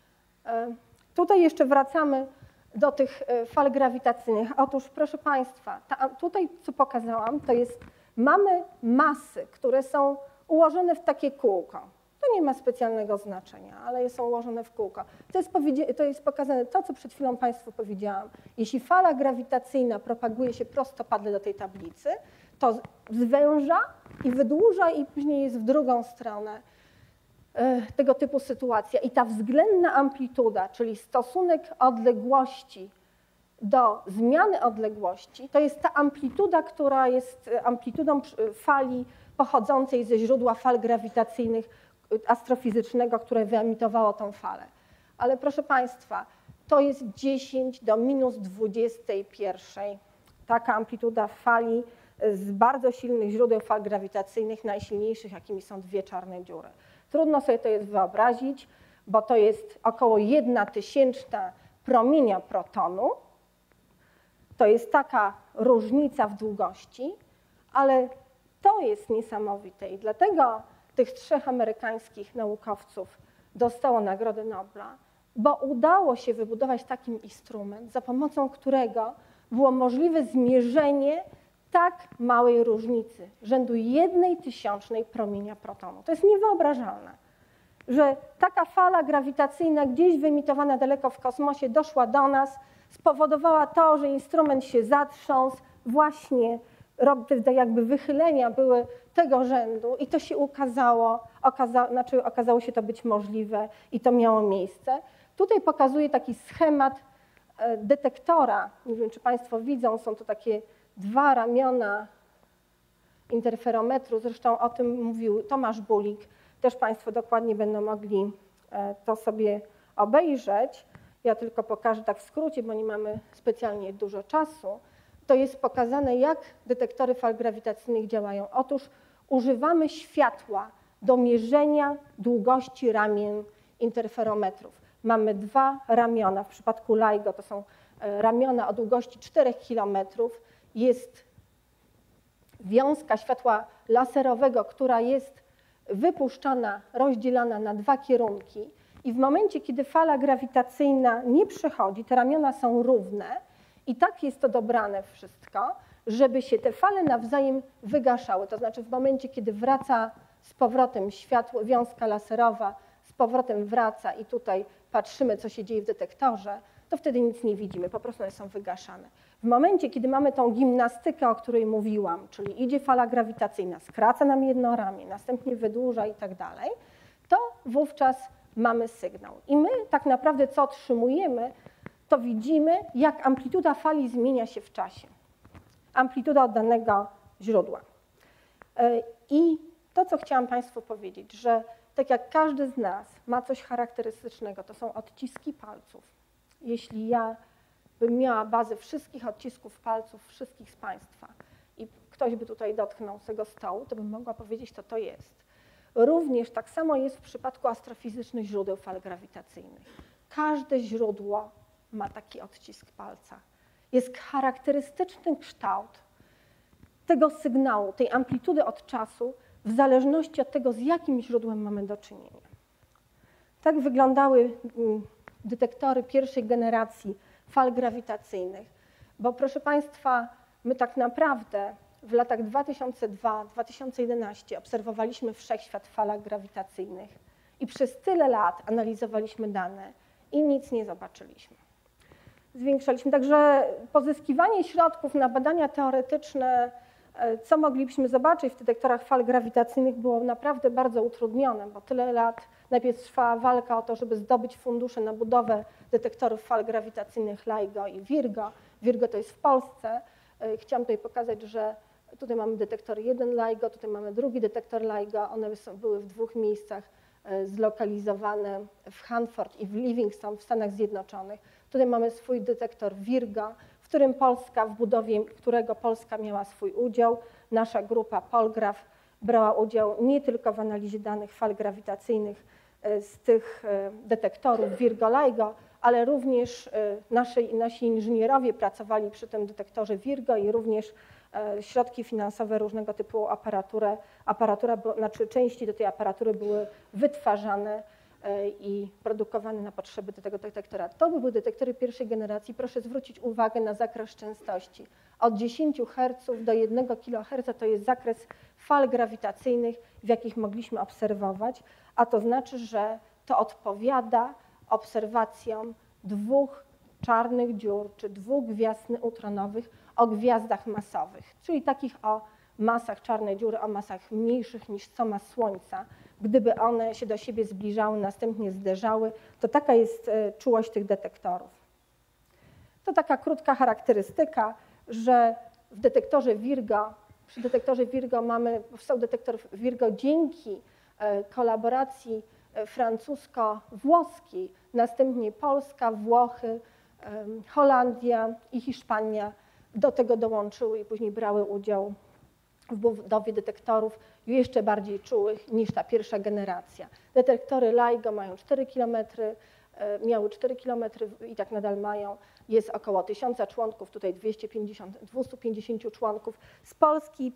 [SPEAKER 2] Tutaj jeszcze wracamy do tych fal grawitacyjnych. Otóż, proszę Państwa, ta, tutaj co pokazałam, to jest, mamy masy, które są ułożone w takie kółko. To nie ma specjalnego znaczenia, ale są ułożone w kółko. To jest, to jest pokazane to, co przed chwilą Państwu powiedziałam. Jeśli fala grawitacyjna propaguje się prostopadle do tej tablicy, to zwęża i wydłuża i później jest w drugą stronę tego typu sytuacja. I ta względna amplituda, czyli stosunek odległości do zmiany odległości, to jest ta amplituda, która jest amplitudą fali pochodzącej ze źródła fal grawitacyjnych astrofizycznego, które wyemitowało tą falę. Ale proszę Państwa, to jest dziesięć do minus dwudziestej pierwszej. Taka amplituda fali z bardzo silnych źródeł fal grawitacyjnych, najsilniejszych, jakimi są dwie czarne dziury. Trudno sobie to jest wyobrazić, bo to jest około jedna tysięczna promienia protonu. To jest taka różnica w długości, ale to jest niesamowite i dlatego tych trzech amerykańskich naukowców dostało Nagrodę Nobla, bo udało się wybudować taki instrument, za pomocą którego było możliwe zmierzenie tak małej różnicy, rzędu jednej tysiącznej promienia protonu. To jest niewyobrażalne, że taka fala grawitacyjna gdzieś wyemitowana daleko w kosmosie doszła do nas, spowodowała to, że instrument się zatrząsł, właśnie te jakby wychylenia były tego rzędu i to się ukazało, okaza, znaczy okazało się to być możliwe i to miało miejsce. Tutaj pokazuję taki schemat detektora, nie wiem, czy Państwo widzą, są to takie dwa ramiona interferometru, zresztą o tym mówił Tomasz Bulik, też Państwo dokładnie będą mogli to sobie obejrzeć. Ja tylko pokażę tak w skrócie, bo nie mamy specjalnie dużo czasu. To jest pokazane, jak detektory fal grawitacyjnych działają. Otóż używamy światła do mierzenia długości ramion interferometrów. Mamy dwa ramiona, w przypadku LIGO to są ramiona o długości czterech kilometrów jest wiązka światła laserowego, która jest wypuszczana, rozdzielana na dwa kierunki i w momencie, kiedy fala grawitacyjna nie przychodzi, te ramiona są równe i tak jest to dobrane wszystko, żeby się te fale nawzajem wygaszały. To znaczy w momencie, kiedy wraca z powrotem światło, wiązka laserowa z powrotem wraca i tutaj patrzymy, co się dzieje w detektorze, to wtedy nic nie widzimy, po prostu one są wygaszane. W momencie, kiedy mamy tą gimnastykę, o której mówiłam, czyli idzie fala grawitacyjna, skraca nam jedno ramię, następnie wydłuża i tak dalej, to wówczas mamy sygnał. I my tak naprawdę co otrzymujemy, to widzimy, jak amplituda fali zmienia się w czasie. Amplituda od danego źródła. I to, co chciałam Państwu powiedzieć, że tak jak każdy z nas ma coś charakterystycznego, to są odciski palców. Jeśli ja bym miała bazę wszystkich odcisków palców wszystkich z Państwa i ktoś by tutaj dotknął tego stołu, to bym mogła powiedzieć, to to jest. Również tak samo jest w przypadku astrofizycznych źródeł fal grawitacyjnych. Każde źródło ma taki odcisk palca. Jest charakterystyczny kształt tego sygnału, tej amplitudy od czasu, w zależności od tego, z jakim źródłem mamy do czynienia. Tak wyglądały detektory pierwszej generacji fal grawitacyjnych, bo proszę Państwa, my tak naprawdę w latach dwa tysiące drugi do dwa tysiące jedenastego obserwowaliśmy wszechświat w falach grawitacyjnych i przez tyle lat analizowaliśmy dane i nic nie zobaczyliśmy. Zwiększaliśmy, także pozyskiwanie środków na badania teoretyczne, co moglibyśmy zobaczyć w detektorach fal grawitacyjnych, było naprawdę bardzo utrudnione, bo tyle lat najpierw trwała walka o to, żeby zdobyć fundusze na budowę detektorów fal grawitacyjnych LIGO i Virgo. Virgo to jest w Polsce. Chciałam tutaj pokazać, że tutaj mamy detektor jeden LIGO, tutaj mamy drugi detektor LIGO. One były w dwóch miejscach zlokalizowane, w Hanford i w Livingston w Stanach Zjednoczonych. Tutaj mamy swój detektor Virgo, w którym Polska, w budowie którego Polska miała swój udział. Nasza grupa Polgraf brała udział nie tylko w analizie danych fal grawitacyjnych z tych detektorów Virgo-LIGO, ale również nasi, nasi inżynierowie pracowali przy tym detektorze Virgo i również środki finansowe, różnego typu aparaturę, aparatura, znaczy części do tej aparatury były wytwarzane i produkowane na potrzeby tego detektora. To były detektory pierwszej generacji. Proszę zwrócić uwagę na zakres częstości. Od dziesięciu herców do jednego kiloherca to jest zakres fal grawitacyjnych, w jakich mogliśmy obserwować, a to znaczy, że to odpowiada obserwacjom dwóch czarnych dziur czy dwóch gwiazd neutronowych o gwiazdach masowych, czyli takich o masach czarnej dziury, o masach mniejszych niż soma Słońca. Gdyby one się do siebie zbliżały, następnie zderzały, to taka jest czułość tych detektorów. To taka krótka charakterystyka, że w detektorze Virgo, przy detektorze Virgo mamy, powstał detektor Virgo dzięki kolaboracji francusko-włoskiej, następnie Polska, Włochy, Holandia i Hiszpania do tego dołączyły i później brały udział w budowie detektorów jeszcze bardziej czułych niż ta pierwsza generacja. Detektory LIGO mają cztery kilometry, miały cztery kilometry i tak nadal mają. Jest około tysiąca członków, tutaj dwieście pięćdziesiąt, dwieście pięćdziesiąt członków. Z Polski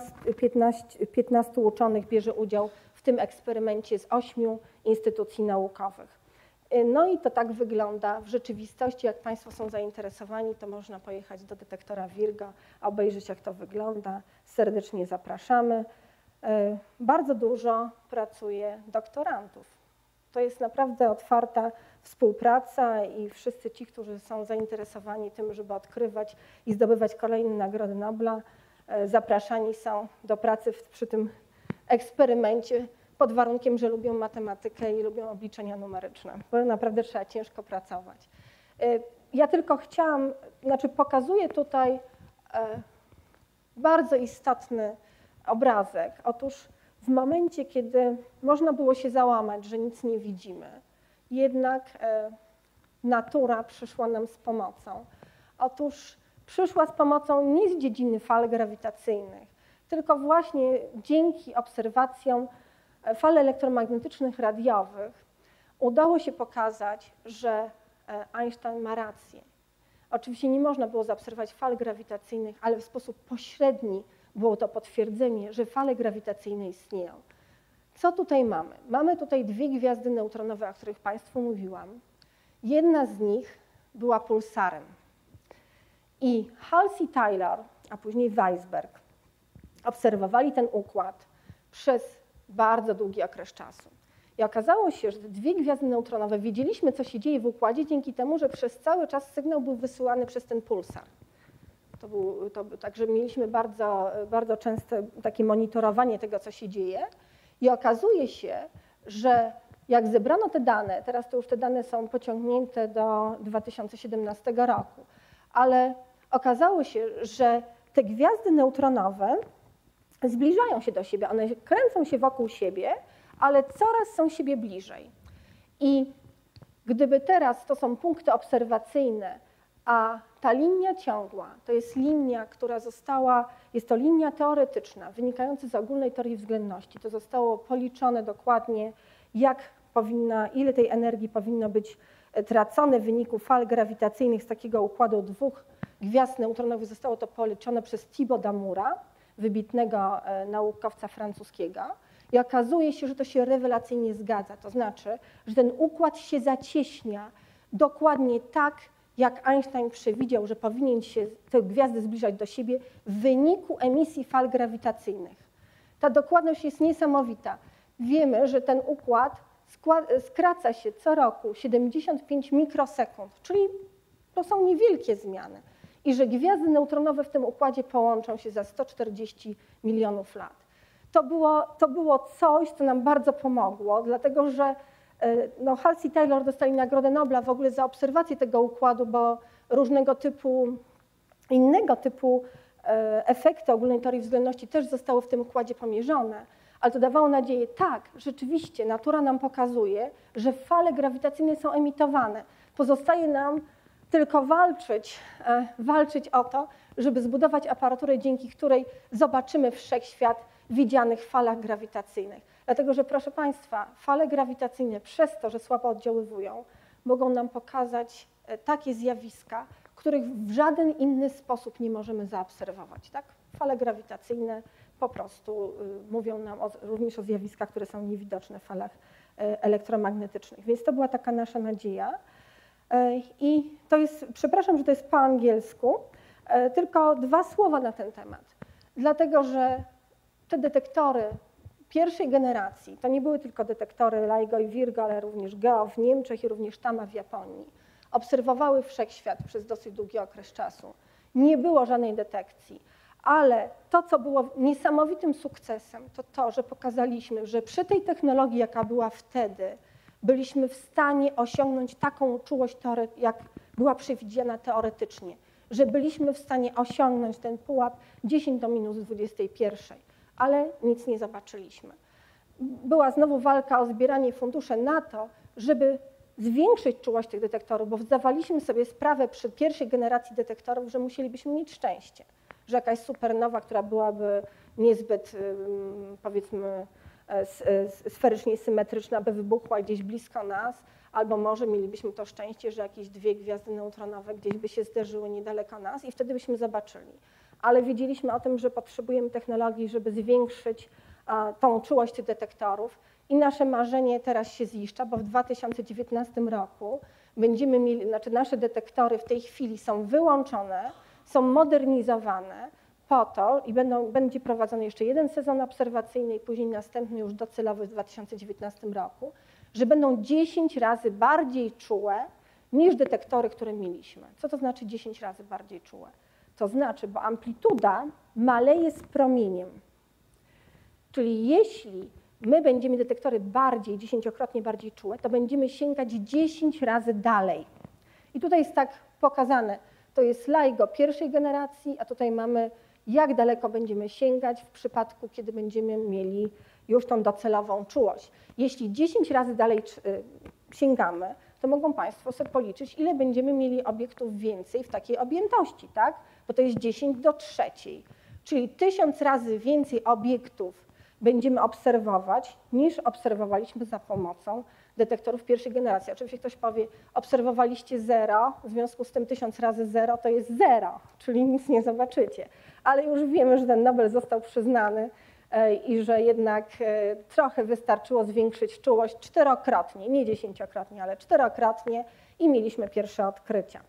[SPEAKER 2] piętnastu uczonych bierze udział w tym eksperymencie z ośmiu instytucji naukowych. No i to tak wygląda w rzeczywistości. Jak Państwo są zainteresowani, to można pojechać do detektora Virgo, obejrzeć, jak to wygląda. Serdecznie zapraszamy. Bardzo dużo pracuje doktorantów. To jest naprawdę otwarta współpraca i wszyscy ci, którzy są zainteresowani tym, żeby odkrywać i zdobywać kolejne nagrody Nobla, zapraszani są do pracy przy tym eksperymencie pod warunkiem, że lubią matematykę i lubią obliczenia numeryczne, bo naprawdę trzeba ciężko pracować. Ja tylko chciałam, znaczy pokazuję tutaj bardzo istotny obrazek. Otóż w momencie, kiedy można było się załamać, że nic nie widzimy, jednak natura przyszła nam z pomocą. Otóż przyszła z pomocą nie z dziedziny fal grawitacyjnych, tylko właśnie dzięki obserwacjom fal elektromagnetycznych radiowych udało się pokazać, że Einstein ma rację. Oczywiście nie można było zaobserwować fal grawitacyjnych, ale w sposób pośredni było to potwierdzenie, że fale grawitacyjne istnieją. Co tutaj mamy? Mamy tutaj dwie gwiazdy neutronowe, o których Państwu mówiłam. Jedna z nich była pulsarem. I Halsey-Taylor, a później Weisberg, obserwowali ten układ przez bardzo długi okres czasu. I okazało się, że te dwie gwiazdy neutronowe, wiedzieliśmy, co się dzieje w układzie dzięki temu, że przez cały czas sygnał był wysyłany przez ten pulsar. To był, to, także mieliśmy bardzo, bardzo częste takie monitorowanie tego, co się dzieje. I okazuje się, że jak zebrano te dane, teraz to już te dane są pociągnięte do dwa tysiące siedemnastego roku, ale okazało się, że te gwiazdy neutronowe zbliżają się do siebie, one kręcą się wokół siebie, ale coraz są siebie bliżej. I gdyby teraz to są punkty obserwacyjne, a ta linia ciągła to jest linia, która została, jest to linia teoretyczna, wynikająca z ogólnej teorii względności. To zostało policzone dokładnie, jak powinna, ile tej energii powinno być tracone w wyniku fal grawitacyjnych z takiego układu dwóch gwiazd neutronowych. Zostało to policzone przez Thibaut Damoura, wybitnego naukowca francuskiego. I okazuje się, że to się rewelacyjnie zgadza. To znaczy, że ten układ się zacieśnia dokładnie tak, jak Einstein przewidział, że powinien się te gwiazdy zbliżać do siebie w wyniku emisji fal grawitacyjnych. Ta dokładność jest niesamowita. Wiemy, że ten układ skraca się co roku siedemdziesiąt pięć mikrosekund, czyli to są niewielkie zmiany. I że gwiazdy neutronowe w tym układzie połączą się za sto czterdzieści milionów lat. To było, to było coś, co nam bardzo pomogło, dlatego że no, Halsey-Taylor dostali Nagrodę Nobla w ogóle za obserwację tego układu, bo różnego typu, innego typu efekty ogólnej teorii względności też zostały w tym układzie pomierzone, ale to dawało nadzieję, tak, rzeczywiście natura nam pokazuje, że fale grawitacyjne są emitowane. Pozostaje nam tylko walczyć, walczyć o to, żeby zbudować aparaturę, dzięki której zobaczymy wszechświat w widzianych falach grawitacyjnych. Dlatego, że proszę Państwa, fale grawitacyjne przez to, że słabo oddziaływują, mogą nam pokazać takie zjawiska, których w żaden inny sposób nie możemy zaobserwować. Tak? Fale grawitacyjne po prostu mówią nam o, również o zjawiskach, które są niewidoczne w falach elektromagnetycznych. Więc to była taka nasza nadzieja. I to jest, przepraszam, że to jest po angielsku, tylko dwa słowa na ten temat. Dlatego, że te detektory pierwszej generacji, to nie były tylko detektory LIGO i Virgo, ale również GEO w Niemczech i również TAMA w Japonii, obserwowały wszechświat przez dosyć długi okres czasu. Nie było żadnej detekcji, ale to, co było niesamowitym sukcesem, to to, że pokazaliśmy, że przy tej technologii, jaka była wtedy, byliśmy w stanie osiągnąć taką czułość, jak była przewidziana teoretycznie, że byliśmy w stanie osiągnąć ten pułap dziesięć do minus dwudziestej pierwszej, ale nic nie zobaczyliśmy. Była znowu walka o zbieranie funduszy na to, żeby zwiększyć czułość tych detektorów, bo zdawaliśmy sobie sprawę przy pierwszej generacji detektorów, że musielibyśmy mieć szczęście, że jakaś supernowa, która byłaby niezbyt, powiedzmy, sferycznie symetryczna, by wybuchła gdzieś blisko nas, albo może mielibyśmy to szczęście, że jakieś dwie gwiazdy neutronowe gdzieś by się zderzyły niedaleko nas i wtedy byśmy zobaczyli. Ale wiedzieliśmy o tym, że potrzebujemy technologii, żeby zwiększyć a, tą czułość tych detektorów i nasze marzenie teraz się ziszcza, bo w dwa tysiące dziewiętnastym roku będziemy mieli, znaczy nasze detektory w tej chwili są wyłączone, są modernizowane po to i będą, będzie prowadzony jeszcze jeden sezon obserwacyjny i później następny już docelowy w dwa tysiące dziewiętnastym roku, że będą dziesięć razy bardziej czułe niż detektory, które mieliśmy. Co to znaczy dziesięć razy bardziej czułe? To znaczy, bo amplituda maleje z promieniem. Czyli jeśli my będziemy detektory bardziej, dziesięciokrotnie bardziej czułe, to będziemy sięgać dziesięć razy dalej. I tutaj jest tak pokazane, to jest LIGO pierwszej generacji, a tutaj mamy, jak daleko będziemy sięgać w przypadku, kiedy będziemy mieli już tą docelową czułość. Jeśli dziesięć razy dalej sięgamy, to mogą Państwo sobie policzyć, ile będziemy mieli obiektów więcej w takiej objętości, tak? Bo to jest dziesięć do trzeciej, czyli tysiąc razy więcej obiektów będziemy obserwować, niż obserwowaliśmy za pomocą detektorów pierwszej generacji. Oczywiście ktoś powie, obserwowaliście zero, w związku z tym tysiąc razy zero to jest zero, czyli nic nie zobaczycie. Ale już wiemy, że ten Nobel został przyznany i że jednak trochę wystarczyło zwiększyć czułość czterokrotnie, nie dziesięciokrotnie, ale czterokrotnie i mieliśmy pierwsze odkrycia.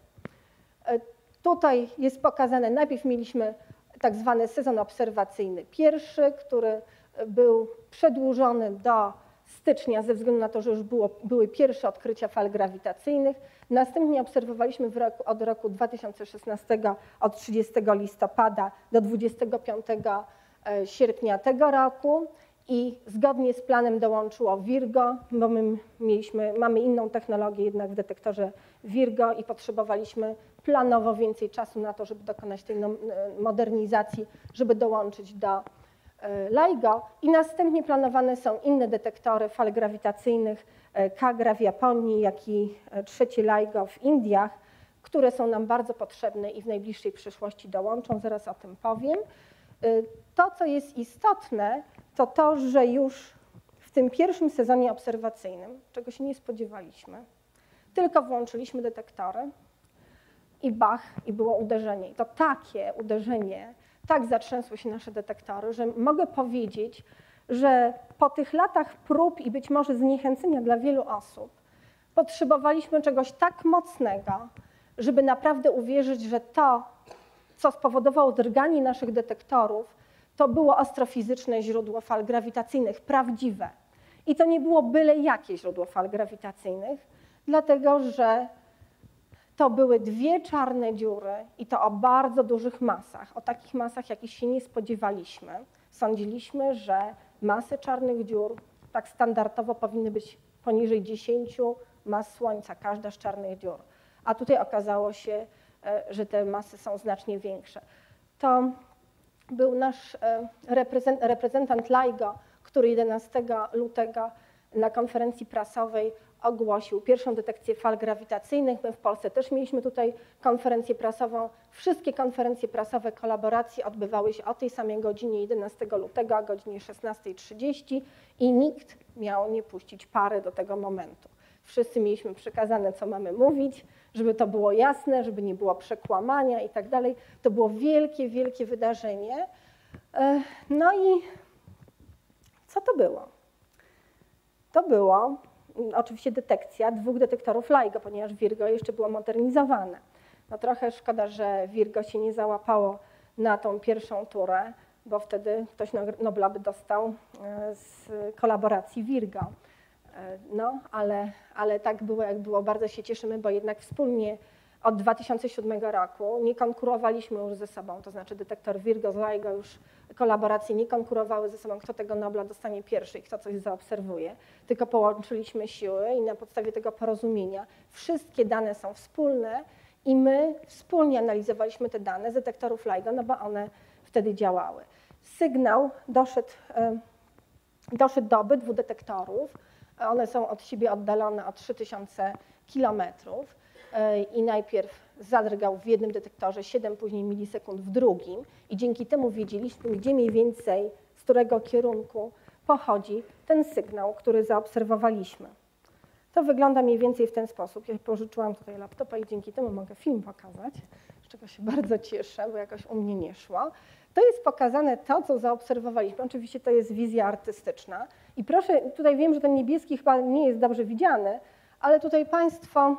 [SPEAKER 2] Tutaj jest pokazane, najpierw mieliśmy tak zwany sezon obserwacyjny pierwszy, który był przedłużony do stycznia ze względu na to, że już było, były pierwsze odkrycia fal grawitacyjnych. Następnie obserwowaliśmy w roku, od roku dwa tysiące szesnastego od trzydziestego listopada do dwudziestego piątego sierpnia tego roku i zgodnie z planem dołączyło Virgo, bo my mieliśmy, mamy inną technologię jednak w detektorze Virgo i potrzebowaliśmy planowo więcej czasu na to, żeby dokonać tej modernizacji, żeby dołączyć do LIGO i następnie planowane są inne detektory fal grawitacyjnych, Kagra w Japonii, jak i trzeci LIGO w Indiach, które są nam bardzo potrzebne i w najbliższej przyszłości dołączą, zaraz o tym powiem. To, co jest istotne, to to, że już w tym pierwszym sezonie obserwacyjnym, czego się nie spodziewaliśmy, tylko włączyliśmy detektory i bach, i było uderzenie. I to takie uderzenie, tak zatrzęsły się nasze detektory, że mogę powiedzieć, że po tych latach prób i być może zniechęcenia dla wielu osób potrzebowaliśmy czegoś tak mocnego, żeby naprawdę uwierzyć, że to, co spowodowało drganie naszych detektorów, to było astrofizyczne źródło fal grawitacyjnych, prawdziwe. I to nie było byle jakie źródło fal grawitacyjnych, dlatego że to były dwie czarne dziury i to o bardzo dużych masach, o takich masach, jakich się nie spodziewaliśmy. Sądziliśmy, że masy czarnych dziur tak standardowo powinny być poniżej dziesięciu mas Słońca, każda z czarnych dziur. A tutaj okazało się, że te masy są znacznie większe. To był nasz reprezentant LIGO, który jedenastego lutego na konferencji prasowej ogłosił pierwszą detekcję fal grawitacyjnych. My w Polsce też mieliśmy tutaj konferencję prasową. Wszystkie konferencje prasowe kolaboracji odbywały się o tej samej godzinie jedenastego lutego, o godzinie szesnastej trzydzieści i nikt miał nie puścić pary do tego momentu. Wszyscy mieliśmy przekazane, co mamy mówić, żeby to było jasne, żeby nie było przekłamania i tak dalej. To było wielkie, wielkie wydarzenie. No i co to było? To było oczywiście detekcja dwóch detektorów LIGO, ponieważ Virgo jeszcze było modernizowane. No trochę szkoda, że Virgo się nie załapało na tą pierwszą turę, bo wtedy ktoś Nobla by dostał z kolaboracji Virgo. No, ale, ale tak było, jak było. Bardzo się cieszymy, bo jednak wspólnie od dwa tysiące siódmego roku nie konkurowaliśmy już ze sobą, to znaczy detektor Virgo z LIGO już kolaboracje nie konkurowały ze sobą, kto tego Nobla dostanie pierwszy i kto coś zaobserwuje, tylko połączyliśmy siły i na podstawie tego porozumienia wszystkie dane są wspólne i my wspólnie analizowaliśmy te dane z detektorów LIGO, no bo one wtedy działały. Sygnał doszedł, doszedł do obydwu detektorów. One są od siebie oddalone o trzy tysiące kilometrów i najpierw zadrgał w jednym detektorze siedem później milisekund w drugim i dzięki temu wiedzieliśmy, gdzie mniej więcej, z którego kierunku pochodzi ten sygnał, który zaobserwowaliśmy. To wygląda mniej więcej w ten sposób. Ja pożyczyłam tutaj laptopa i dzięki temu mogę film pokazać, z czego się bardzo cieszę, bo jakoś u mnie nie szło. To jest pokazane to, co zaobserwowaliśmy. Oczywiście to jest wizja artystyczna. I proszę, tutaj wiem, że ten niebieski chyba nie jest dobrze widziany, ale tutaj Państwo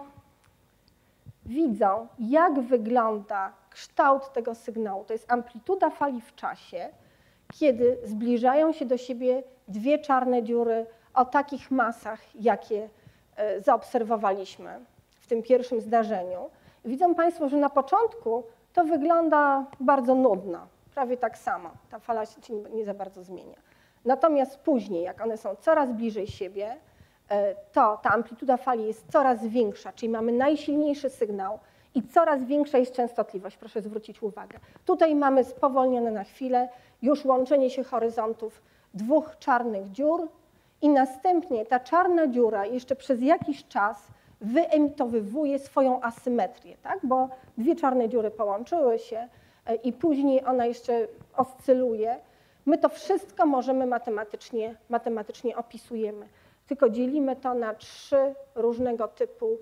[SPEAKER 2] widzą, jak wygląda kształt tego sygnału. To jest amplituda fali w czasie, kiedy zbliżają się do siebie dwie czarne dziury o takich masach, jakie zaobserwowaliśmy w tym pierwszym zdarzeniu. Widzą Państwo, że na początku to wygląda bardzo nudno. Prawie tak samo, ta fala się nie za bardzo zmienia. Natomiast później, jak one są coraz bliżej siebie, to ta amplituda fali jest coraz większa, czyli mamy najsilniejszy sygnał i coraz większa jest częstotliwość. Proszę zwrócić uwagę. Tutaj mamy spowolnione na chwilę już łączenie się horyzontów dwóch czarnych dziur i następnie ta czarna dziura jeszcze przez jakiś czas wyemitowywuje swoją asymetrię, tak? Bo dwie czarne dziury połączyły się i później ona jeszcze oscyluje My to wszystko możemy matematycznie, matematycznie opisujemy, tylko dzielimy to na trzy różnego typu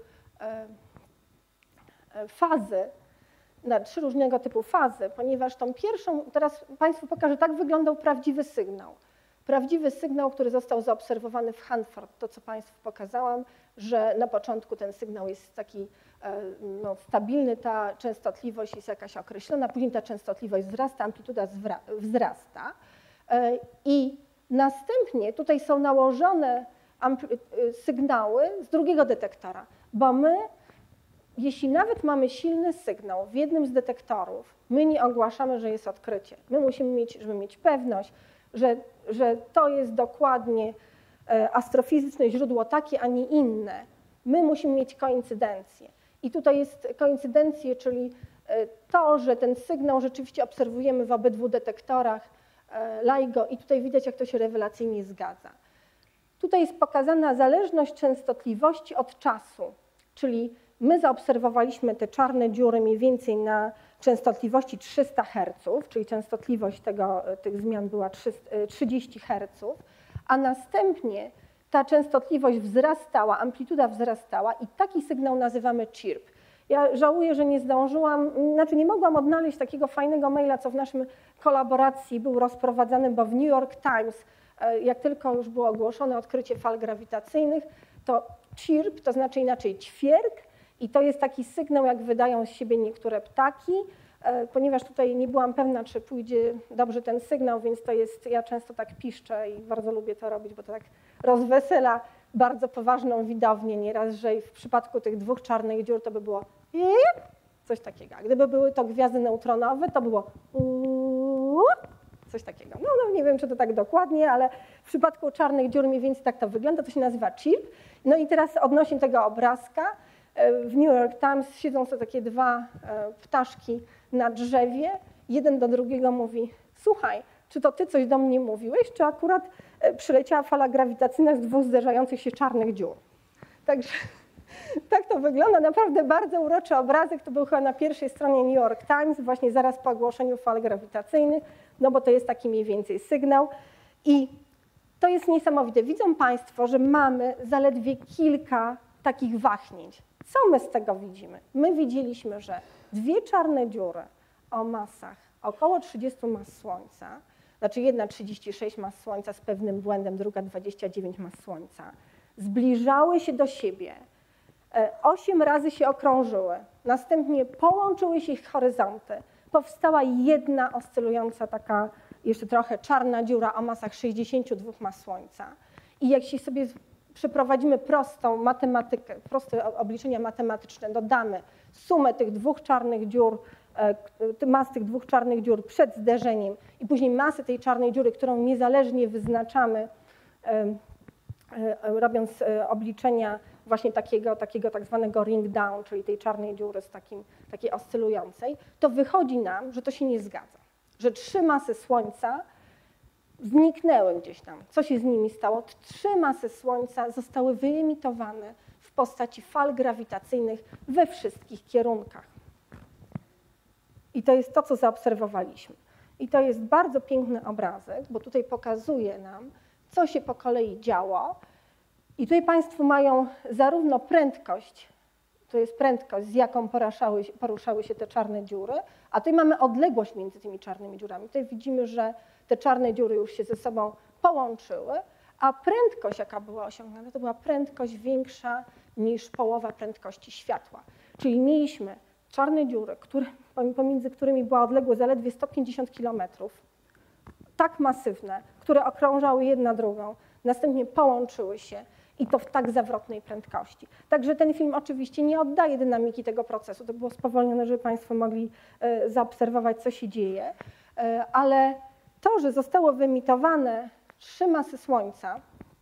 [SPEAKER 2] fazy, na trzy różnego typu fazy, ponieważ tą pierwszą, teraz Państwu pokażę, tak wyglądał prawdziwy sygnał. Prawdziwy sygnał, który został zaobserwowany w Hanford, to co Państwu pokazałam, że na początku ten sygnał jest taki no, stabilny, ta częstotliwość jest jakaś określona, później ta częstotliwość wzrasta, amplituda wzrasta i następnie tutaj są nałożone sygnały z drugiego detektora, bo my, jeśli nawet mamy silny sygnał w jednym z detektorów, my nie ogłaszamy, że jest odkrycie. My musimy mieć, żeby mieć pewność, że, że to jest dokładnie astrofizyczne źródło takie, a nie inne. My musimy mieć koincydencję. I tutaj jest koincydencje, czyli to, że ten sygnał rzeczywiście obserwujemy w obydwu detektorach LIGO i tutaj widać, jak to się rewelacyjnie zgadza. Tutaj jest pokazana zależność częstotliwości od czasu, czyli my zaobserwowaliśmy te czarne dziury mniej więcej na częstotliwości trzysta herców, czyli częstotliwość tego, tych zmian była trzydzieści herców, a następnie ta częstotliwość wzrastała, amplituda wzrastała i taki sygnał nazywamy chirp. Ja żałuję, że nie zdążyłam, znaczy nie mogłam odnaleźć takiego fajnego maila, co w naszym kolaboracji był rozprowadzany, bo w New York Times, jak tylko już było ogłoszone odkrycie fal grawitacyjnych, to chirp, to znaczy inaczej ćwierk, i to jest taki sygnał, jak wydają z siebie niektóre ptaki, ponieważ tutaj nie byłam pewna, czy pójdzie dobrze ten sygnał, więc to jest, ja często tak piszczę i bardzo lubię to robić, bo to tak rozwesela bardzo poważną widownię nieraz, że w przypadku tych dwóch czarnych dziur to by było coś takiego. A gdyby były to gwiazdy neutronowe, to było coś takiego. No, no nie wiem, czy to tak dokładnie, ale w przypadku czarnych dziur mniej więcej tak to wygląda, to się nazywa chirp. No i teraz odnośnie tego obrazka, w New York Times siedzą sobie takie dwa ptaszki na drzewie, jeden do drugiego mówi: słuchaj, czy to ty coś do mnie mówiłeś, czy akurat przyleciała fala grawitacyjna z dwóch zderzających się czarnych dziur. Także tak to wygląda, naprawdę bardzo uroczy obrazek, to był chyba na pierwszej stronie New York Times, właśnie zaraz po ogłoszeniu fal grawitacyjnych, no bo to jest taki mniej więcej sygnał i to jest niesamowite. Widzą Państwo, że mamy zaledwie kilka takich wahnięć. Co my z tego widzimy? My widzieliśmy, że dwie czarne dziury o masach około trzydziestu mas Słońca, znaczy jedna trzydzieści sześć mas Słońca z pewnym błędem, druga dwadzieścia dziewięć mas Słońca, zbliżały się do siebie, osiem razy się okrążyły, następnie połączyły się ich horyzonty, powstała jedna oscylująca taka jeszcze trochę czarna dziura o masach sześćdziesięciu dwóch mas Słońca. I jak się sobie przeprowadzimy prostą matematykę, proste obliczenia matematyczne, dodamy sumę tych dwóch czarnych dziur, mas tych dwóch czarnych dziur przed zderzeniem i później masy tej czarnej dziury, którą niezależnie wyznaczamy, robiąc obliczenia właśnie takiego, takiego tak zwanego ring down, czyli tej czarnej dziury z takim, takiej oscylującej, to wychodzi nam, że to się nie zgadza, że trzy masy Słońca zniknęły gdzieś tam. Co się z nimi stało? Trzy masy Słońca zostały wyemitowane w postaci fal grawitacyjnych we wszystkich kierunkach. I to jest to, co zaobserwowaliśmy. I to jest bardzo piękny obrazek, bo tutaj pokazuje nam, co się po kolei działo. I tutaj Państwo mają zarówno prędkość, to jest prędkość, z jaką poruszały, poruszały się te czarne dziury, a tutaj mamy odległość między tymi czarnymi dziurami. Tutaj widzimy, że te czarne dziury już się ze sobą połączyły, a prędkość, jaka była osiągnięta, to była prędkość większa niż połowa prędkości światła. Czyli mieliśmy czarne dziury, które, pomiędzy którymi była odległość zaledwie sto pięćdziesiąt kilometrów, tak masywne, które okrążały jedna drugą, następnie połączyły się i to w tak zawrotnej prędkości. Także ten film oczywiście nie oddaje dynamiki tego procesu, to było spowolnione, żeby Państwo mogli zaobserwować, co się dzieje, ale to, że zostało wyemitowane trzy masy Słońca,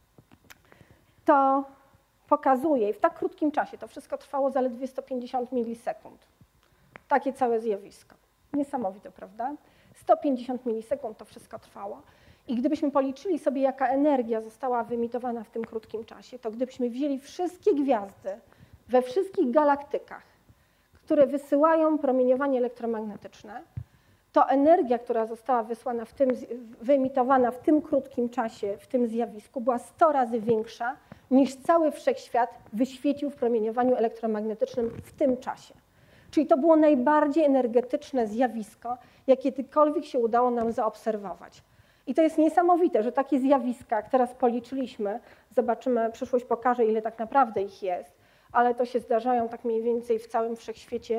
[SPEAKER 2] to pokazuje, i w tak krótkim czasie, to wszystko trwało zaledwie sto pięćdziesiąt milisekund. Takie całe zjawisko. Niesamowite, prawda? sto pięćdziesiąt milisekund to wszystko trwało. I gdybyśmy policzyli sobie, jaka energia została wyemitowana w tym krótkim czasie, to gdybyśmy wzięli wszystkie gwiazdy we wszystkich galaktykach, które wysyłają promieniowanie elektromagnetyczne, to energia, która została wysłana w tym, wyemitowana w tym krótkim czasie, w tym zjawisku, była sto razy większa niż cały wszechświat wyświecił w promieniowaniu elektromagnetycznym w tym czasie. Czyli to było najbardziej energetyczne zjawisko, jakie kiedykolwiek się udało nam zaobserwować. I to jest niesamowite, że takie zjawiska, jak teraz policzyliśmy, zobaczymy, przyszłość pokaże, ile tak naprawdę ich jest, ale to się zdarzają tak mniej więcej w całym wszechświecie,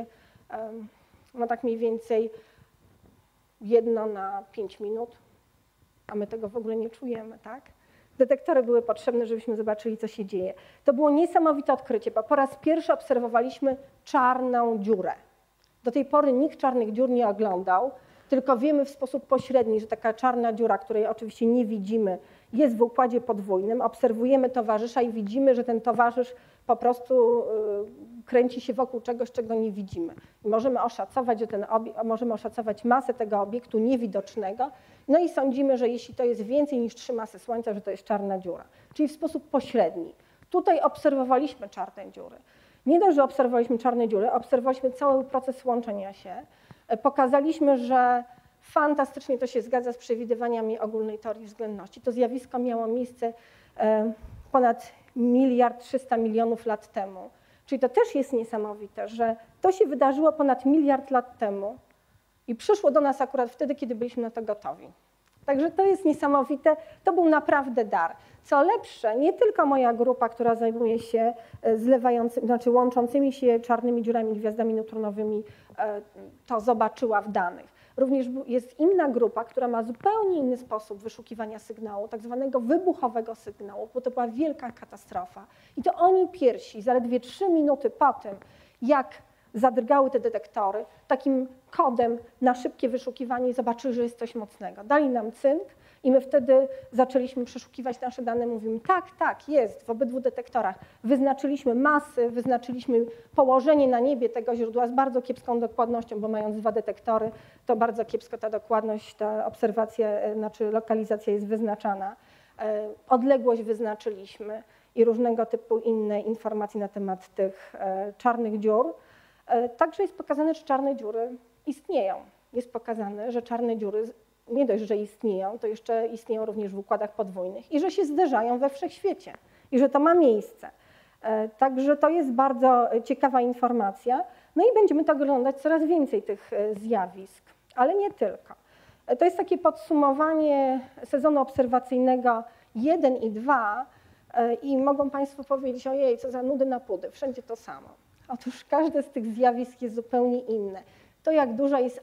[SPEAKER 2] no tak mniej więcej jedno na pięć minut, a my tego w ogóle nie czujemy, tak? Detektory były potrzebne, żebyśmy zobaczyli, co się dzieje. To było niesamowite odkrycie, bo po raz pierwszy obserwowaliśmy czarną dziurę. Do tej pory nikt czarnych dziur nie oglądał, tylko wiemy w sposób pośredni, że taka czarna dziura, której oczywiście nie widzimy, jest w układzie podwójnym. Obserwujemy towarzysza i widzimy, że ten towarzysz po prostu kręci się wokół czegoś, czego nie widzimy. I możemy oszacować, że ten obiekt, możemy oszacować masę tego obiektu niewidocznego, no i sądzimy, że jeśli to jest więcej niż trzy masy Słońca, że to jest czarna dziura. Czyli w sposób pośredni. Tutaj obserwowaliśmy czarne dziury. Nie dość, że obserwowaliśmy czarne dziury, obserwowaliśmy cały proces łączenia się. Pokazaliśmy, że fantastycznie to się zgadza z przewidywaniami ogólnej teorii względności. To zjawisko miało miejsce ponad miliard trzysta milionów lat temu. Czyli to też jest niesamowite, że to się wydarzyło ponad miliard lat temu i przyszło do nas akurat wtedy, kiedy byliśmy na to gotowi. Także to jest niesamowite, to był naprawdę dar. Co lepsze, nie tylko moja grupa, która zajmuje się zlewającymi, znaczy łączącymi się czarnymi dziurami, gwiazdami neutronowymi, to zobaczyła w danych. Również jest inna grupa, która ma zupełnie inny sposób wyszukiwania sygnału, tak zwanego wybuchowego sygnału, bo to była wielka katastrofa. I to oni pierwsi, zaledwie trzy minuty po tym, jak zadrgały te detektory, takim kodem na szybkie wyszukiwanie zobaczyli, że jest coś mocnego. Dali nam cynk i my wtedy zaczęliśmy przeszukiwać nasze dane. Mówimy, tak, tak, jest w obydwu detektorach. Wyznaczyliśmy masy, wyznaczyliśmy położenie na niebie tego źródła z bardzo kiepską dokładnością, bo mając dwa detektory, to bardzo kiepsko ta dokładność, ta obserwacja, znaczy lokalizacja jest wyznaczana. Odległość wyznaczyliśmy i różnego typu inne informacje na temat tych czarnych dziur. Także jest pokazane, że czarne dziury istnieją. Jest pokazane, że czarne dziury nie dość, że istnieją, to jeszcze istnieją również w układach podwójnych i że się zderzają we wszechświecie i że to ma miejsce. Także to jest bardzo ciekawa informacja. No i będziemy to oglądać coraz więcej tych zjawisk, ale nie tylko. To jest takie podsumowanie sezonu obserwacyjnego jeden i dwa i mogą Państwo powiedzieć, ojej, co za nudy na pudy, wszędzie to samo. Otóż każde z tych zjawisk jest zupełnie inne. To jak duża jest,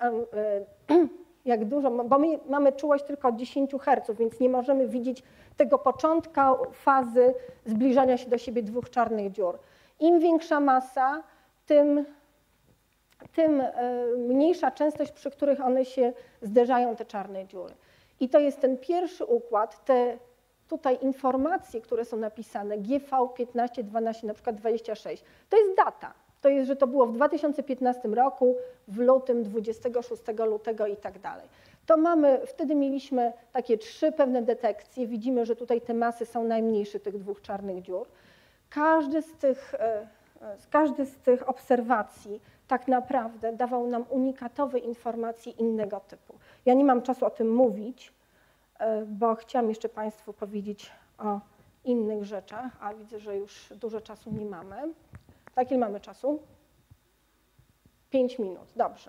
[SPEAKER 2] jak dużo, bo my mamy czułość tylko od dziesięciu herców, więc nie możemy widzieć tego początka fazy zbliżania się do siebie dwóch czarnych dziur. Im większa masa, tym, tym mniejsza częstość, przy których one się zderzają, te czarne dziury. I to jest ten pierwszy układ, te tutaj informacje, które są napisane, G V piętnaście, dwanaście, na przykład dwadzieścia sześć, to jest data. To jest, że to było w dwa tysiące piętnastym roku, w lutym, dwudziestego szóstego lutego i tak dalej. To mamy, wtedy mieliśmy takie trzy pewne detekcje. Widzimy, że tutaj te masy są najmniejsze tych dwóch czarnych dziur. Każdy z tych, każdy z tych obserwacji tak naprawdę dawał nam unikatowe informacje innego typu. Ja nie mam czasu o tym mówić, bo chciałam jeszcze Państwu powiedzieć o innych rzeczach, a widzę, że już dużo czasu nie mamy. Tak, ile mamy czasu? Pięć minut, dobrze.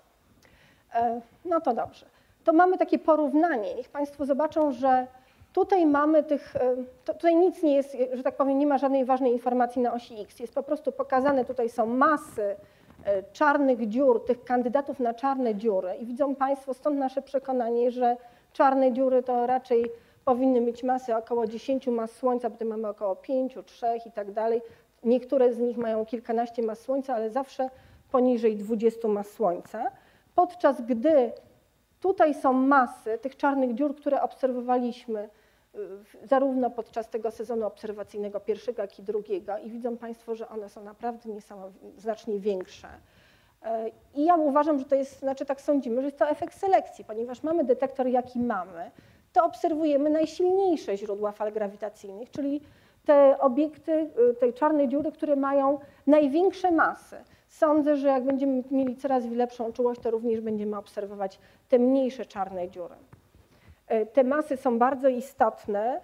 [SPEAKER 2] No to dobrze. To mamy takie porównanie. Niech Państwo zobaczą, że tutaj mamy tych, tutaj nic nie jest, że tak powiem, nie ma żadnej ważnej informacji na osi X. Jest po prostu pokazane, tutaj są masy czarnych dziur, tych kandydatów na czarne dziury i widzą Państwo, stąd nasze przekonanie, że czarne dziury to raczej powinny mieć masy około dziesięciu mas Słońca, potem mamy około pięciu, trzech i tak dalej. Niektóre z nich mają kilkanaście mas Słońca, ale zawsze poniżej dwudziestu mas Słońca. Podczas gdy tutaj są masy tych czarnych dziur, które obserwowaliśmy zarówno podczas tego sezonu obserwacyjnego pierwszego, jak i drugiego i widzą Państwo, że one są naprawdę znacznie większe. I ja uważam, że to jest, znaczy tak sądzimy, że jest to efekt selekcji, ponieważ mamy detektor, jaki mamy, to obserwujemy najsilniejsze źródła fal grawitacyjnych, czyli te obiekty, te czarne dziury, które mają największe masy. Sądzę, że jak będziemy mieli coraz lepszą czułość, to również będziemy obserwować te mniejsze czarne dziury. Te masy są bardzo istotne,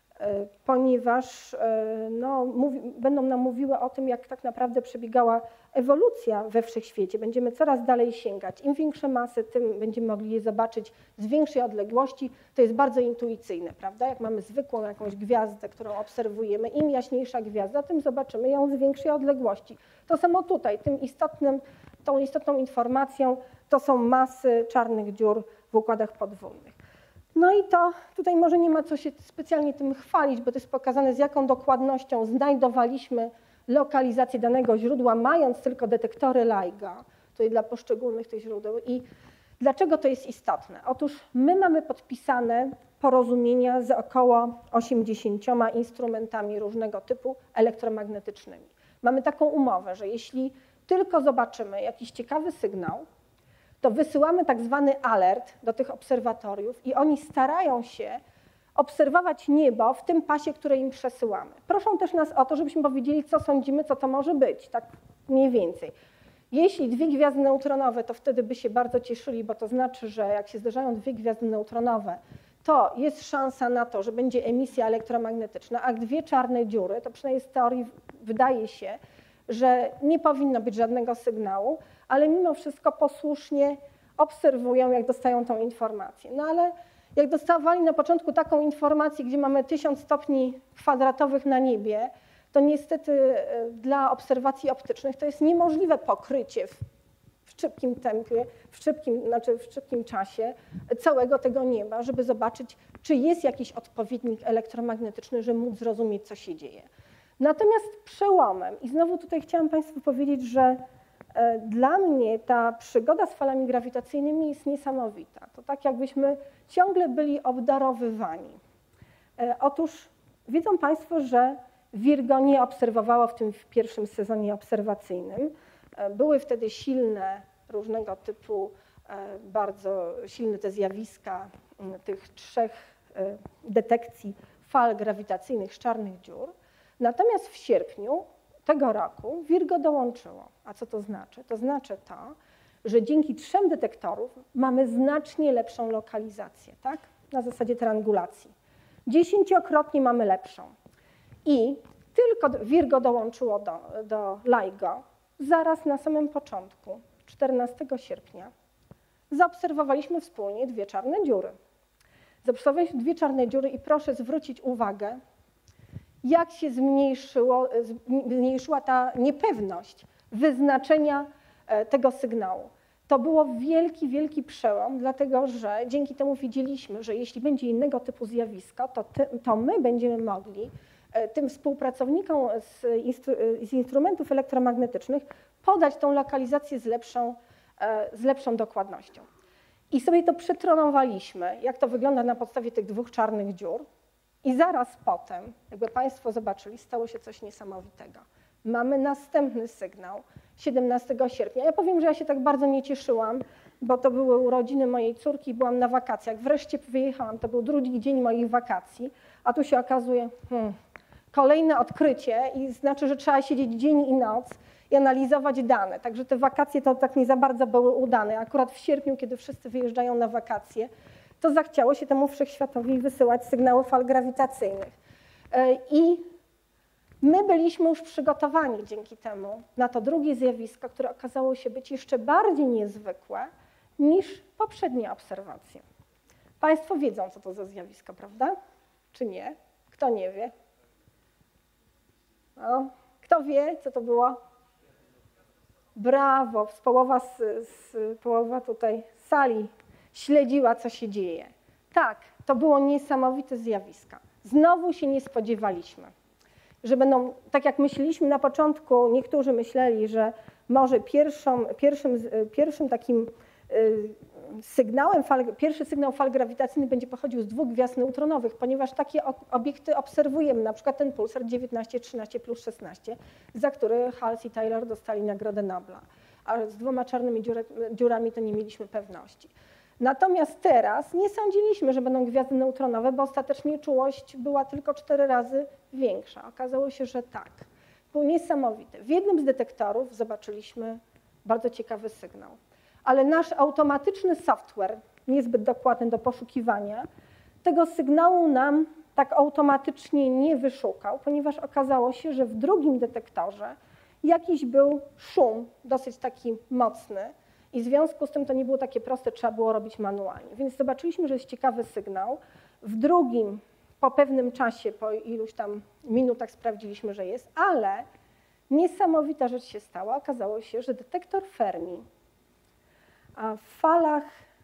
[SPEAKER 2] ponieważ no, mówi, będą nam mówiły o tym, jak tak naprawdę przebiegała ewolucja we wszechświecie. Będziemy coraz dalej sięgać. Im większe masy, tym będziemy mogli je zobaczyć z większej odległości. To jest bardzo intuicyjne, prawda? Jak mamy zwykłą jakąś gwiazdę, którą obserwujemy, im jaśniejsza gwiazda, tym zobaczymy ją z większej odległości. To samo tutaj, tym istotnym, tą istotną informacją to są masy czarnych dziur w układach podwójnych. No i to tutaj może nie ma co się specjalnie tym chwalić, bo to jest pokazane, z jaką dokładnością znajdowaliśmy lokalizację danego źródła, mając tylko detektory LIGO, tutaj dla poszczególnych tych źródeł. I dlaczego to jest istotne? Otóż my mamy podpisane porozumienia z około osiemdziesięcioma instrumentami różnego typu elektromagnetycznymi. Mamy taką umowę, że jeśli tylko zobaczymy jakiś ciekawy sygnał, to wysyłamy tak zwany alert do tych obserwatoriów i oni starają się obserwować niebo w tym pasie, które im przesyłamy. Proszą też nas o to, żebyśmy powiedzieli, co sądzimy, co to może być, tak mniej więcej. Jeśli dwie gwiazdy neutronowe, to wtedy by się bardzo cieszyli, bo to znaczy, że jak się zderzają dwie gwiazdy neutronowe, to jest szansa na to, że będzie emisja elektromagnetyczna, a dwie czarne dziury, to przynajmniej z teorii wydaje się, że nie powinno być żadnego sygnału, ale mimo wszystko posłusznie obserwują, jak dostają tą informację. No ale jak dostawali na początku taką informację, gdzie mamy tysiąc stopni kwadratowych na niebie, to niestety dla obserwacji optycznych to jest niemożliwe pokrycie w, w szybkim tempie, w szybkim, znaczy w szybkim czasie całego tego nieba, żeby zobaczyć, czy jest jakiś odpowiednik elektromagnetyczny, żeby móc zrozumieć, co się dzieje. Natomiast przełomem, i znowu tutaj chciałam Państwu powiedzieć, że dla mnie ta przygoda z falami grawitacyjnymi jest niesamowita. To tak, jakbyśmy ciągle byli obdarowywani. Otóż wiedzą Państwo, że Virgo nie obserwowało w tym pierwszym sezonie obserwacyjnym. Były wtedy silne, różnego typu, bardzo silne te zjawiska tych trzech detekcji fal grawitacyjnych z czarnych dziur. Natomiast w sierpniu tego roku Virgo dołączyło. A co to znaczy? To znaczy to, że dzięki trzem detektorów mamy znacznie lepszą lokalizację, tak? Na zasadzie triangulacji. Dziesięciokrotnie mamy lepszą. I tylko Virgo dołączyło do, do LIGO zaraz na samym początku, czternastego sierpnia, zaobserwowaliśmy wspólnie dwie czarne dziury. Zaobserwowaliśmy dwie czarne dziury i proszę zwrócić uwagę, jak się zmniejszyło, zmniejszyła ta niepewność wyznaczenia tego sygnału. To było wielki, wielki przełom, dlatego że dzięki temu widzieliśmy, że jeśli będzie innego typu zjawisko, to, ty, to my będziemy mogli tym współpracownikom z, instru, z instrumentów elektromagnetycznych podać tą lokalizację z lepszą, z lepszą dokładnością. I sobie to przetrenowaliśmy, jak to wygląda na podstawie tych dwóch czarnych dziur. I zaraz potem, jakby Państwo zobaczyli, stało się coś niesamowitego. Mamy następny sygnał siedemnastego sierpnia. Ja powiem, że ja się tak bardzo nie cieszyłam, bo to były urodziny mojej córki i byłam na wakacjach. Wreszcie wyjechałam, to był drugi dzień moich wakacji, a tu się okazuje hmm, kolejne odkrycie i znaczy, że trzeba siedzieć dzień i noc i analizować dane. Także te wakacje to tak nie za bardzo były udane. Akurat w sierpniu, kiedy wszyscy wyjeżdżają na wakacje, to zachciało się temu wszechświatowi wysyłać sygnały fal grawitacyjnych. I my byliśmy już przygotowani dzięki temu na to drugie zjawisko, które okazało się być jeszcze bardziej niezwykłe niż poprzednie obserwacje. Państwo wiedzą, co to za zjawisko, prawda? Czy nie? Kto nie wie? No, kto wie, co to było? Brawo, połowa, z, z, połowa tutaj sali śledziła, co się dzieje. Tak, to było niesamowite zjawisko. Znowu się nie spodziewaliśmy, że będą, tak jak myśleliśmy na początku, niektórzy myśleli, że może pierwszą, pierwszym, pierwszym takim sygnałem, fal, pierwszy sygnał fal grawitacyjnych będzie pochodził z dwóch gwiazd neutronowych, ponieważ takie obiekty obserwujemy, na przykład ten pulsar dziewiętnaście trzynaście plus szesnaście, za który Hals i Taylor dostali Nagrodę Nobla, a z dwoma czarnymi dziurami to nie mieliśmy pewności. Natomiast teraz nie sądziliśmy, że będą gwiazdy neutronowe, bo ostatecznie czułość była tylko cztery razy większa. Okazało się, że tak. był niesamowity. W jednym z detektorów zobaczyliśmy bardzo ciekawy sygnał, ale nasz automatyczny software, niezbyt dokładny do poszukiwania, tego sygnału nam tak automatycznie nie wyszukał, ponieważ okazało się, że w drugim detektorze jakiś był szum, dosyć taki mocny i w związku z tym to nie było takie proste, trzeba było robić manualnie. Więc zobaczyliśmy, że jest ciekawy sygnał. W drugim po pewnym czasie, po iluś tam minutach sprawdziliśmy, że jest, ale niesamowita rzecz się stała. Okazało się, że detektor Fermi w falach,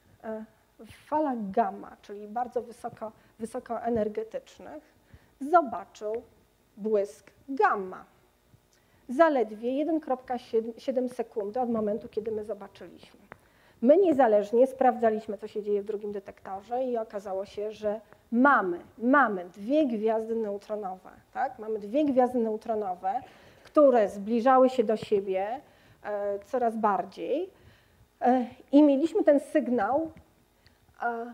[SPEAKER 2] w falach gamma, czyli bardzo wysoko, wysokoenergetycznych, zobaczył błysk gamma. Zaledwie jeden przecinek siedem sekundy od momentu, kiedy my zobaczyliśmy. My niezależnie sprawdzaliśmy, co się dzieje w drugim detektorze i okazało się, że mamy, mamy dwie gwiazdy neutronowe, tak? Mamy dwie gwiazdy neutronowe, które zbliżały się do siebie e, coraz bardziej e, i mieliśmy ten sygnał, e,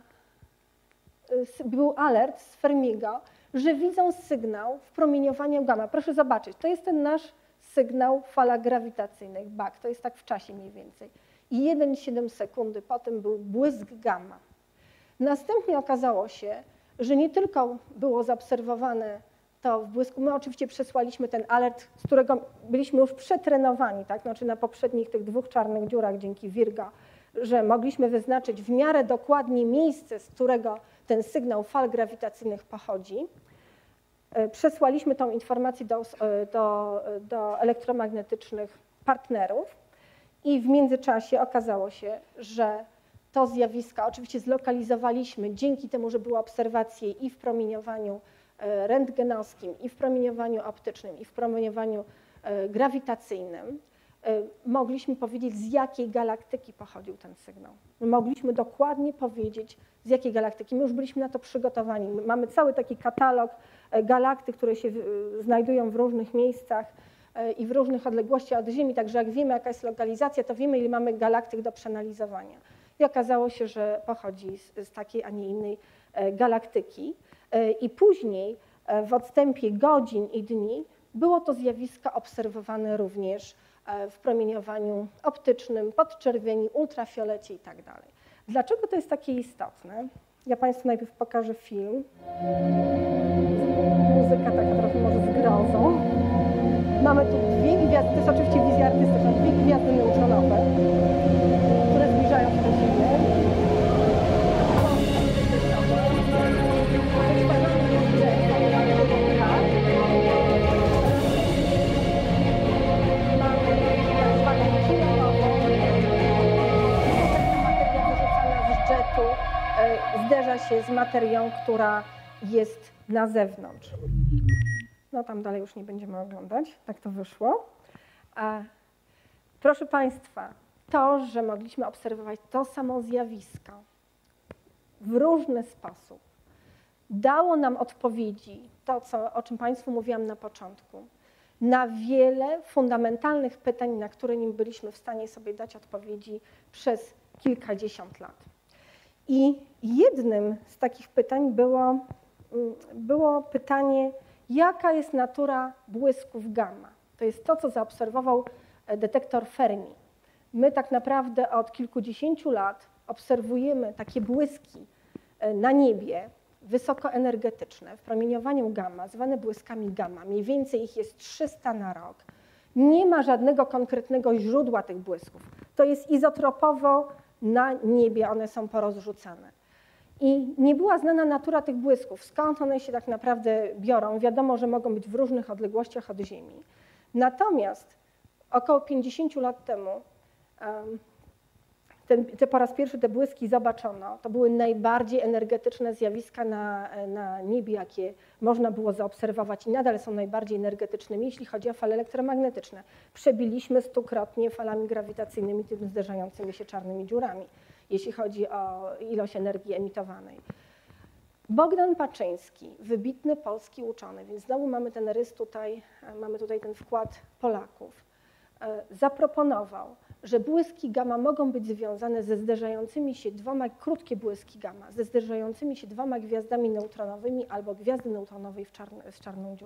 [SPEAKER 2] był alert z Fermiego, że widzą sygnał w promieniowaniu gamma. Proszę zobaczyć, to jest ten nasz sygnał w falach grawitacyjnych, B A C, to jest tak w czasie mniej więcej. I jeden przecinek siedem sekundy potem był błysk gamma. Następnie okazało się, że nie tylko było zaobserwowane to w błysku, my oczywiście przesłaliśmy ten alert, z którego byliśmy już przetrenowani, tak? Znaczy na poprzednich tych dwóch czarnych dziurach dzięki Virgo, że mogliśmy wyznaczyć w miarę dokładnie miejsce, z którego ten sygnał fal grawitacyjnych pochodzi. Przesłaliśmy tą informację do, do, do elektromagnetycznych partnerów i w międzyczasie okazało się, że to zjawisko oczywiście zlokalizowaliśmy dzięki temu, że były obserwacje i w promieniowaniu rentgenowskim, i w promieniowaniu optycznym, i w promieniowaniu grawitacyjnym. Mogliśmy powiedzieć, z jakiej galaktyki pochodził ten sygnał. My mogliśmy dokładnie powiedzieć, z jakiej galaktyki. My już byliśmy na to przygotowani. My mamy cały taki katalog galaktyk, które się znajdują w różnych miejscach i w różnych odległościach od Ziemi, także jak wiemy, jaka jest lokalizacja, to wiemy, ile mamy galaktyk do przeanalizowania. I okazało się, że pochodzi z, z takiej, a nie innej galaktyki. I później, w odstępie godzin i dni, było to zjawisko obserwowane również w promieniowaniu optycznym, podczerwieni, ultrafiolecie i tak dalej. Dlaczego to jest takie istotne? Ja Państwu najpierw pokażę film. Muzyka taka trochę może z grozą. Mamy tu dwie gwiazdy, to jest oczywiście wizja artystyczna, dwie gwiazdy neutronowe, które zbliżają się do siebie. Zderza się z materią, która jest na zewnątrz. No tam dalej już nie będziemy oglądać, tak to wyszło. A, proszę Państwa, to, że mogliśmy obserwować to samo zjawisko w różny sposób, dało nam odpowiedzi, to co, o czym Państwu mówiłam na początku, na wiele fundamentalnych pytań, na które nie byliśmy w stanie sobie dać odpowiedzi przez kilkadziesiąt lat. I jednym z takich pytań było, było pytanie, jaka jest natura błysków gamma. To jest to, co zaobserwował detektor Fermi. My tak naprawdę od kilkudziesięciu lat obserwujemy takie błyski na niebie, wysokoenergetyczne, w promieniowaniu gamma, zwane błyskami gamma. Mniej więcej ich jest trzysta na rok. Nie ma żadnego konkretnego źródła tych błysków. To jest izotropowo na niebie, one są porozrzucane. I nie była znana natura tych błysków, skąd one się tak naprawdę biorą. Wiadomo, że mogą być w różnych odległościach od Ziemi. Natomiast około pięćdziesięciu lat temu um, ten, te po raz pierwszy te błyski zobaczono. To były najbardziej energetyczne zjawiska na, na niebie, jakie można było zaobserwować i nadal są najbardziej energetycznymi, jeśli chodzi o fale elektromagnetyczne. Przebiliśmy stukrotnie falami grawitacyjnymi, tym zderzającymi się czarnymi dziurami, jeśli chodzi o ilość energii emitowanej. Bogdan Paczyński, wybitny polski uczony, więc znowu mamy ten rys tutaj, mamy tutaj ten wkład Polaków, zaproponował, że błyski gamma mogą być związane ze zderzającymi się dwoma, krótkie błyski gamma, ze zderzającymi się dwoma gwiazdami neutronowymi albo gwiazdy neutronowej w czarn, z czarną dziurą.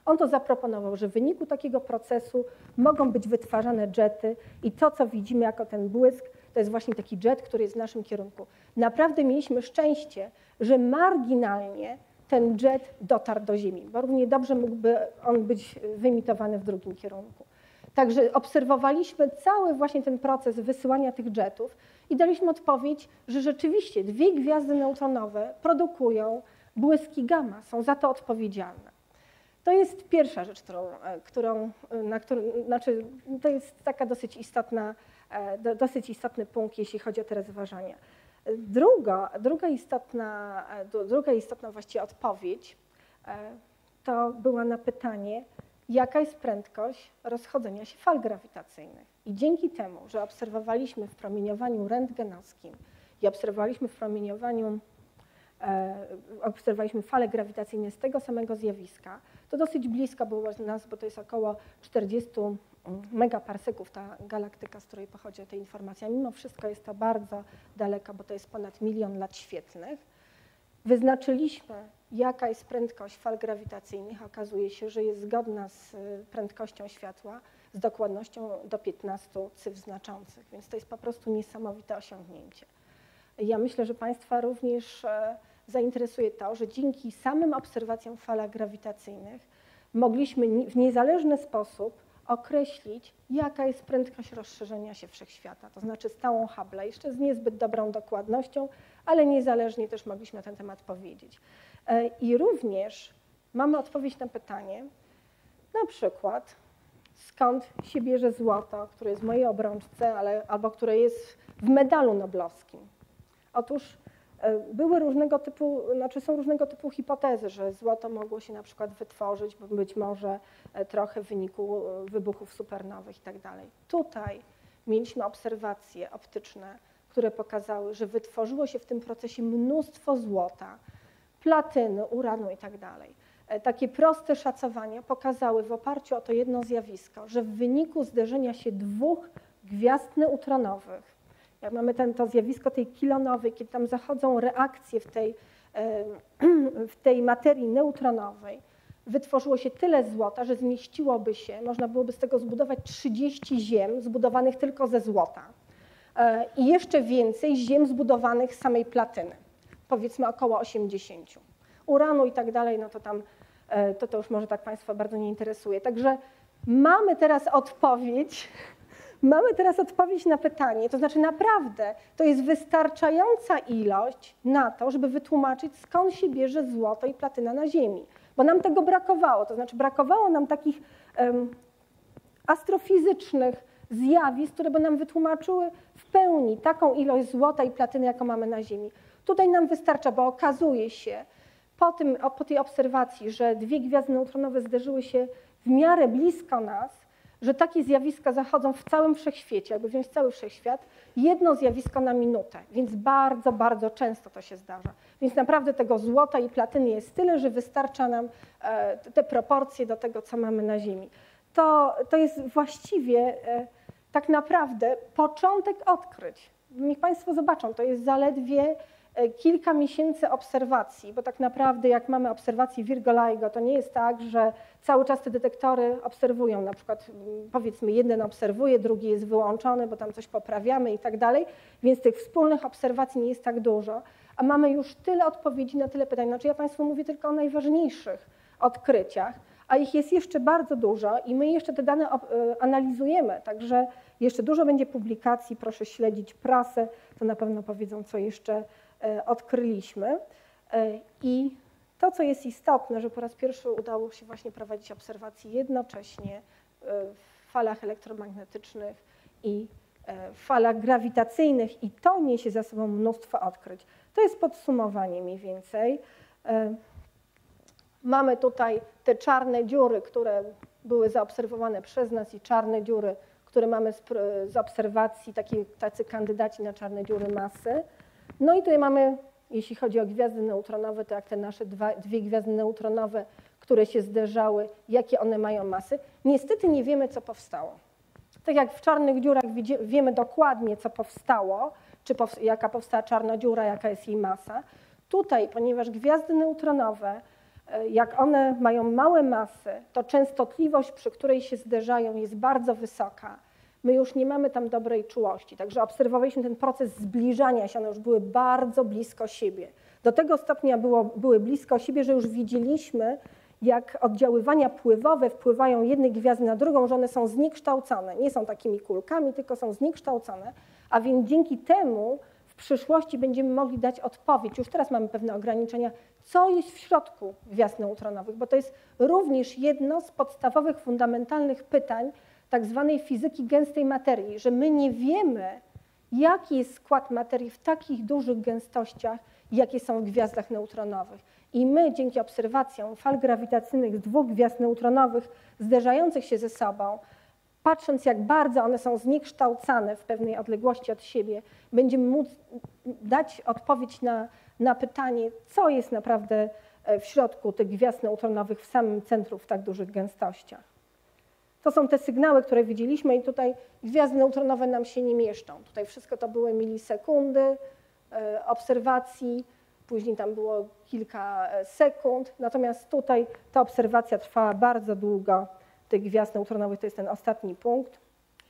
[SPEAKER 2] On to zaproponował, że w wyniku takiego procesu mogą być wytwarzane jety i to, co widzimy jako ten błysk, to jest właśnie taki jet, który jest w naszym kierunku. Naprawdę mieliśmy szczęście, że marginalnie ten jet dotarł do Ziemi, bo równie dobrze mógłby on być wyemitowany w drugim kierunku. Także obserwowaliśmy cały właśnie ten proces wysyłania tych jetów i daliśmy odpowiedź, że rzeczywiście dwie gwiazdy neutronowe produkują błyski gamma, są za to odpowiedzialne. To jest pierwsza rzecz, którą, którą, na którą, znaczy to jest taka dosyć istotna, dosyć istotny punkt, jeśli chodzi o te rozważania. Druga, druga, istotna, druga istotna właściwie odpowiedź to była na pytanie, jaka jest prędkość rozchodzenia się fal grawitacyjnych. I dzięki temu, że obserwowaliśmy w promieniowaniu rentgenowskim i obserwowaliśmy w promieniowaniu, e, obserwowaliśmy fale grawitacyjne z tego samego zjawiska, to dosyć blisko było do nas, bo to jest około czterdzieści megaparseków ta galaktyka, z której pochodzi ta informacja. Mimo wszystko jest to bardzo daleko, bo to jest ponad milion lat świetlnych. Wyznaczyliśmy, jaka jest prędkość fal grawitacyjnych. Okazuje się, że jest zgodna z prędkością światła z dokładnością do piętnastu cyfr znaczących, więc to jest po prostu niesamowite osiągnięcie. Ja myślę, że Państwa również zainteresuje to, że dzięki samym obserwacjom fal grawitacyjnych mogliśmy w niezależny sposób określić, jaka jest prędkość rozszerzenia się wszechświata, to znaczy stałą Hubble'a, jeszcze z niezbyt dobrą dokładnością, ale niezależnie też mogliśmy na ten temat powiedzieć. I również mamy odpowiedź na pytanie, na przykład, skąd się bierze złoto, które jest w mojej obrączce, ale, albo które jest w medalu noblowskim. Otóż były różnego typu, znaczy są różnego typu hipotezy, że złoto mogło się na przykład wytworzyć, bo być może trochę w wyniku wybuchów supernowych i tak dalej. Tutaj mieliśmy obserwacje optyczne, które pokazały, że wytworzyło się w tym procesie mnóstwo złota, platyny, uranu i tak dalej. Takie proste szacowania pokazały w oparciu o to jedno zjawisko, że w wyniku zderzenia się dwóch gwiazd neutronowych, jak mamy ten, to zjawisko tej kilonowej, kiedy tam zachodzą reakcje w tej, w tej materii neutronowej, wytworzyło się tyle złota, że zmieściłoby się, można byłoby z tego zbudować trzydzieści ziem zbudowanych tylko ze złota i jeszcze więcej ziem zbudowanych z samej platyny, powiedzmy około osiemdziesięciu. Uranu i tak dalej, no to tam, to, to już może tak Państwa bardzo nie interesuje. Także mamy teraz odpowiedź, mamy teraz odpowiedź na pytanie, to znaczy naprawdę to jest wystarczająca ilość na to, żeby wytłumaczyć, skąd się bierze złoto i platyna na Ziemi. Bo nam tego brakowało, to znaczy brakowało nam takich um, astrofizycznych zjawisk, które by nam wytłumaczyły w pełni taką ilość złota i platyny, jaką mamy na Ziemi. Tutaj nam wystarcza, bo okazuje się po, tym, po tej obserwacji, że dwie gwiazdy neutronowe zderzyły się w miarę blisko nas, że takie zjawiska zachodzą w całym wszechświecie, jakby wziąć cały wszechświat, jedno zjawisko na minutę, więc bardzo, bardzo często to się zdarza. Więc naprawdę tego złota i platyny jest tyle, że wystarcza nam te proporcje do tego, co mamy na Ziemi. To, to jest właściwie tak naprawdę początek odkryć. Niech Państwo zobaczą, to jest zaledwie kilka miesięcy obserwacji, bo tak naprawdę jak mamy obserwację Virgo LIGO, to nie jest tak, że cały czas te detektory obserwują, na przykład powiedzmy jeden obserwuje, drugi jest wyłączony, bo tam coś poprawiamy i tak dalej, więc tych wspólnych obserwacji nie jest tak dużo, a mamy już tyle odpowiedzi na tyle pytań. Znaczy ja Państwu mówię tylko o najważniejszych odkryciach, a ich jest jeszcze bardzo dużo i my jeszcze te dane analizujemy, także jeszcze dużo będzie publikacji, proszę śledzić prasę, to na pewno powiedzą, co jeszcze odkryliśmy. I to, co jest istotne, że po raz pierwszy udało się właśnie prowadzić obserwacje jednocześnie w falach elektromagnetycznych i w falach grawitacyjnych i to niesie za sobą mnóstwo odkryć. To jest podsumowanie mniej więcej. Mamy tutaj te czarne dziury, które były zaobserwowane przez nas i czarne dziury, które mamy z obserwacji, taki, tacy kandydaci na czarne dziury masy. No i tutaj mamy, jeśli chodzi o gwiazdy neutronowe, to jak te nasze dwa, dwie gwiazdy neutronowe, które się zderzały, jakie one mają masy. Niestety nie wiemy, co powstało. Tak jak w czarnych dziurach wiemy dokładnie, co powstało, czy pow, jaka powstała czarna dziura, jaka jest jej masa. Tutaj, ponieważ gwiazdy neutronowe Jak one mają małe masy, to częstotliwość, przy której się zderzają, jest bardzo wysoka. My już nie mamy tam dobrej czułości, także obserwowaliśmy ten proces zbliżania się, one już były bardzo blisko siebie. Do tego stopnia było, były blisko siebie, że już widzieliśmy, jak oddziaływania pływowe wpływają jednej gwiazdy na drugą, że one są zniekształcone. Nie są takimi kulkami, tylko są zniekształcone, a więc dzięki temu w przyszłości będziemy mogli dać odpowiedź. Już teraz mamy pewne ograniczenia, co jest w środku gwiazd neutronowych, bo to jest również jedno z podstawowych, fundamentalnych pytań tak zwanej fizyki gęstej materii, że my nie wiemy, jaki jest skład materii w takich dużych gęstościach, jakie są w gwiazdach neutronowych. I my dzięki obserwacjom fal grawitacyjnych z dwóch gwiazd neutronowych zderzających się ze sobą, patrząc jak bardzo one są zniekształcane w pewnej odległości od siebie, będziemy móc dać odpowiedź na, na pytanie, co jest naprawdę w środku tych gwiazd neutronowych w samym centrum w tak dużych gęstościach. To są te sygnały, które widzieliśmy i tutaj gwiazdy neutronowe nam się nie mieszczą. Tutaj wszystko to były milisekundy obserwacji, później tam było kilka sekund, natomiast tutaj ta obserwacja trwała bardzo długo tych gwiazd neutronowych, to jest ten ostatni punkt.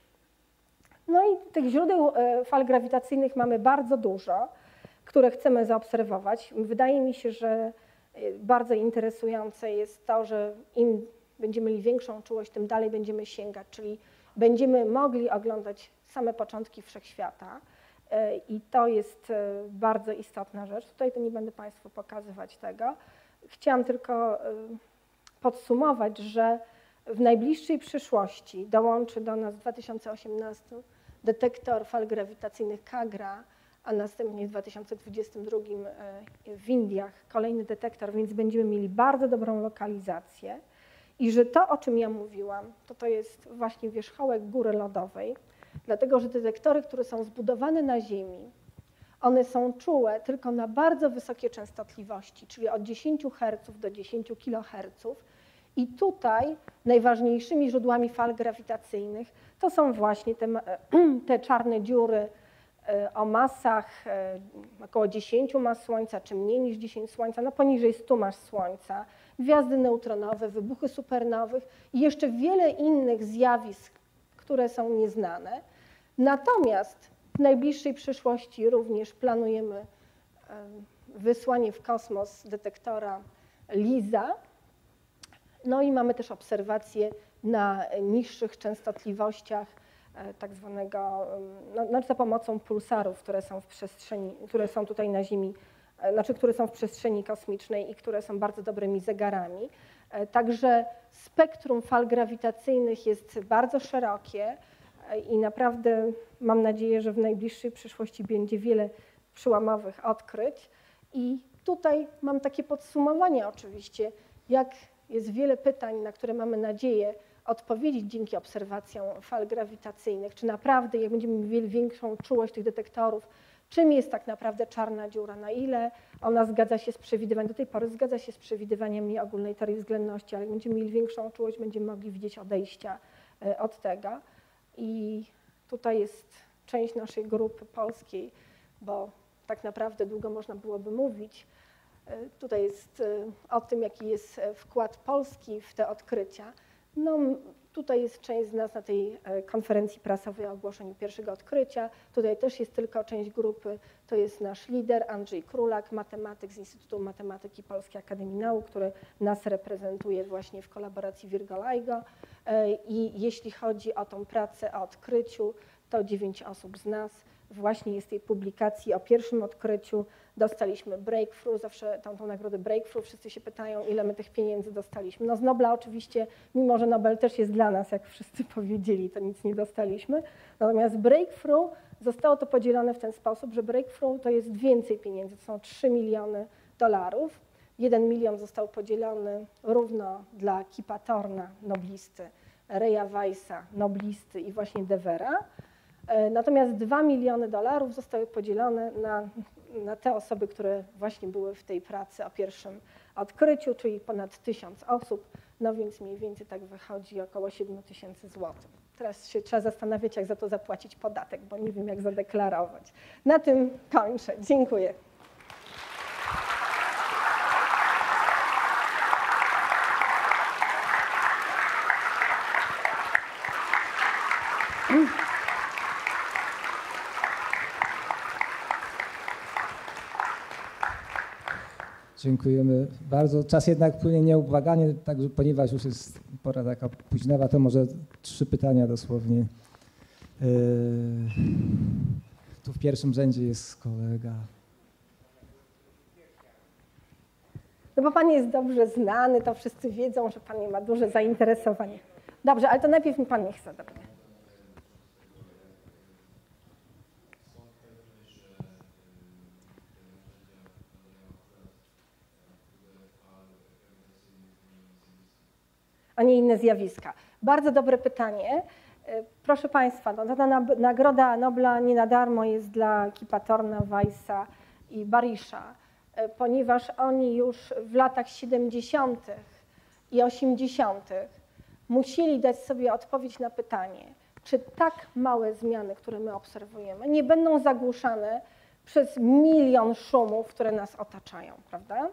[SPEAKER 2] No i tych źródeł fal grawitacyjnych mamy bardzo dużo, które chcemy zaobserwować. Wydaje mi się, że bardzo interesujące jest to, że im będziemy mieli większą czułość, tym dalej będziemy sięgać, czyli będziemy mogli oglądać same początki wszechświata. I to jest bardzo istotna rzecz. Tutaj to nie będę Państwu pokazywać tego. Chciałam tylko podsumować, że w najbliższej przyszłości dołączy do nas w dwa tysiące osiemnastym detektor fal grawitacyjnych Kagra, a następnie w dwa tysiące dwudziestym drugim w Indiach kolejny detektor, więc będziemy mieli bardzo dobrą lokalizację. I że to, o czym ja mówiłam, to to jest właśnie wierzchołek góry lodowej, dlatego że detektory, które są zbudowane na Ziemi, one są czułe tylko na bardzo wysokie częstotliwości, czyli od dziesięciu herców do dziesięciu kiloherców. I tutaj najważniejszymi źródłami fal grawitacyjnych to są właśnie te, te czarne dziury o masach około dziesięciu mas Słońca, czy mniej niż dziesięć Słońca, no poniżej stu mas Słońca, gwiazdy neutronowe, wybuchy supernowych i jeszcze wiele innych zjawisk, które są nieznane. Natomiast w najbliższej przyszłości również planujemy wysłanie w kosmos detektora LISA. No i mamy też obserwacje na niższych częstotliwościach, tak zwanego, no, za pomocą pulsarów, które są w przestrzeni, które są tutaj na Ziemi, znaczy które są w przestrzeni kosmicznej i które są bardzo dobrymi zegarami. Także spektrum fal grawitacyjnych jest bardzo szerokie i naprawdę mam nadzieję, że w najbliższej przyszłości będzie wiele przełomowych odkryć. I tutaj mam takie podsumowanie oczywiście, jak jest wiele pytań, na które mamy nadzieję odpowiedzieć dzięki obserwacjom fal grawitacyjnych, czy naprawdę, jak będziemy mieli większą czułość tych detektorów, czym jest tak naprawdę czarna dziura, na ile ona zgadza się z przewidywaniem, do tej pory zgadza się z przewidywaniami ogólnej teorii względności, ale jak będziemy mieli większą czułość, będziemy mogli widzieć odejścia od tego. I tutaj jest część naszej grupy polskiej, bo tak naprawdę długo można byłoby mówić. Tutaj jest o tym, jaki jest wkład Polski w te odkrycia. No, tutaj jest część z nas na tej konferencji prasowej o ogłoszeniu pierwszego odkrycia. Tutaj też jest tylko część grupy. To jest nasz lider Andrzej Królak, matematyk z Instytutu Matematyki Polskiej Akademii Nauk, który nas reprezentuje właśnie w kolaboracji Virgo-LIGO. I jeśli chodzi o tą pracę o odkryciu, to dziewięć osób z nas właśnie jest tej publikacji o pierwszym odkryciu. Dostaliśmy breakthrough, zawsze tą, tą nagrodę breakthrough, wszyscy się pytają, ile my tych pieniędzy dostaliśmy. No z Nobla oczywiście, mimo że Nobel też jest dla nas, jak wszyscy powiedzieli, to nic nie dostaliśmy. Natomiast breakthrough zostało to podzielone w ten sposób, że breakthrough to jest więcej pieniędzy, to są trzy miliony dolarów. Jeden milion został podzielony równo dla Kipa Thorna, noblisty, Reya Weissa, noblisty i właśnie Devera. Natomiast dwa miliony dolarów zostały podzielone na, na te osoby, które właśnie były w tej pracy o pierwszym odkryciu, czyli ponad tysiąc osób, no więc mniej więcej tak wychodzi około siedem tysięcy złotych. Teraz się trzeba zastanawiać, jak za to zapłacić podatek, bo nie wiem, jak zadeklarować. Na tym kończę. Dziękuję.
[SPEAKER 1] Dziękujemy bardzo. Czas jednak płynie nieubłaganie, także ponieważ już jest pora taka późnowa, to może trzy pytania dosłownie. Yy, tu w pierwszym rzędzie jest kolega.
[SPEAKER 2] No bo pan jest dobrze znany, to wszyscy wiedzą, że pan ma duże zainteresowanie. Dobrze, ale to najpierw mi pan niech zada. A nie inne zjawiska. Bardzo dobre pytanie. Proszę Państwa, no, ta Nagroda Nobla nie na darmo jest dla Kipatorna, Weissa i Barisza, ponieważ oni już w latach siedemdziesiątych i osiemdziesiątych musieli dać sobie odpowiedź na pytanie, czy tak małe zmiany, które my obserwujemy, nie będą zagłuszane przez milion szumów, które nas otaczają, prawda?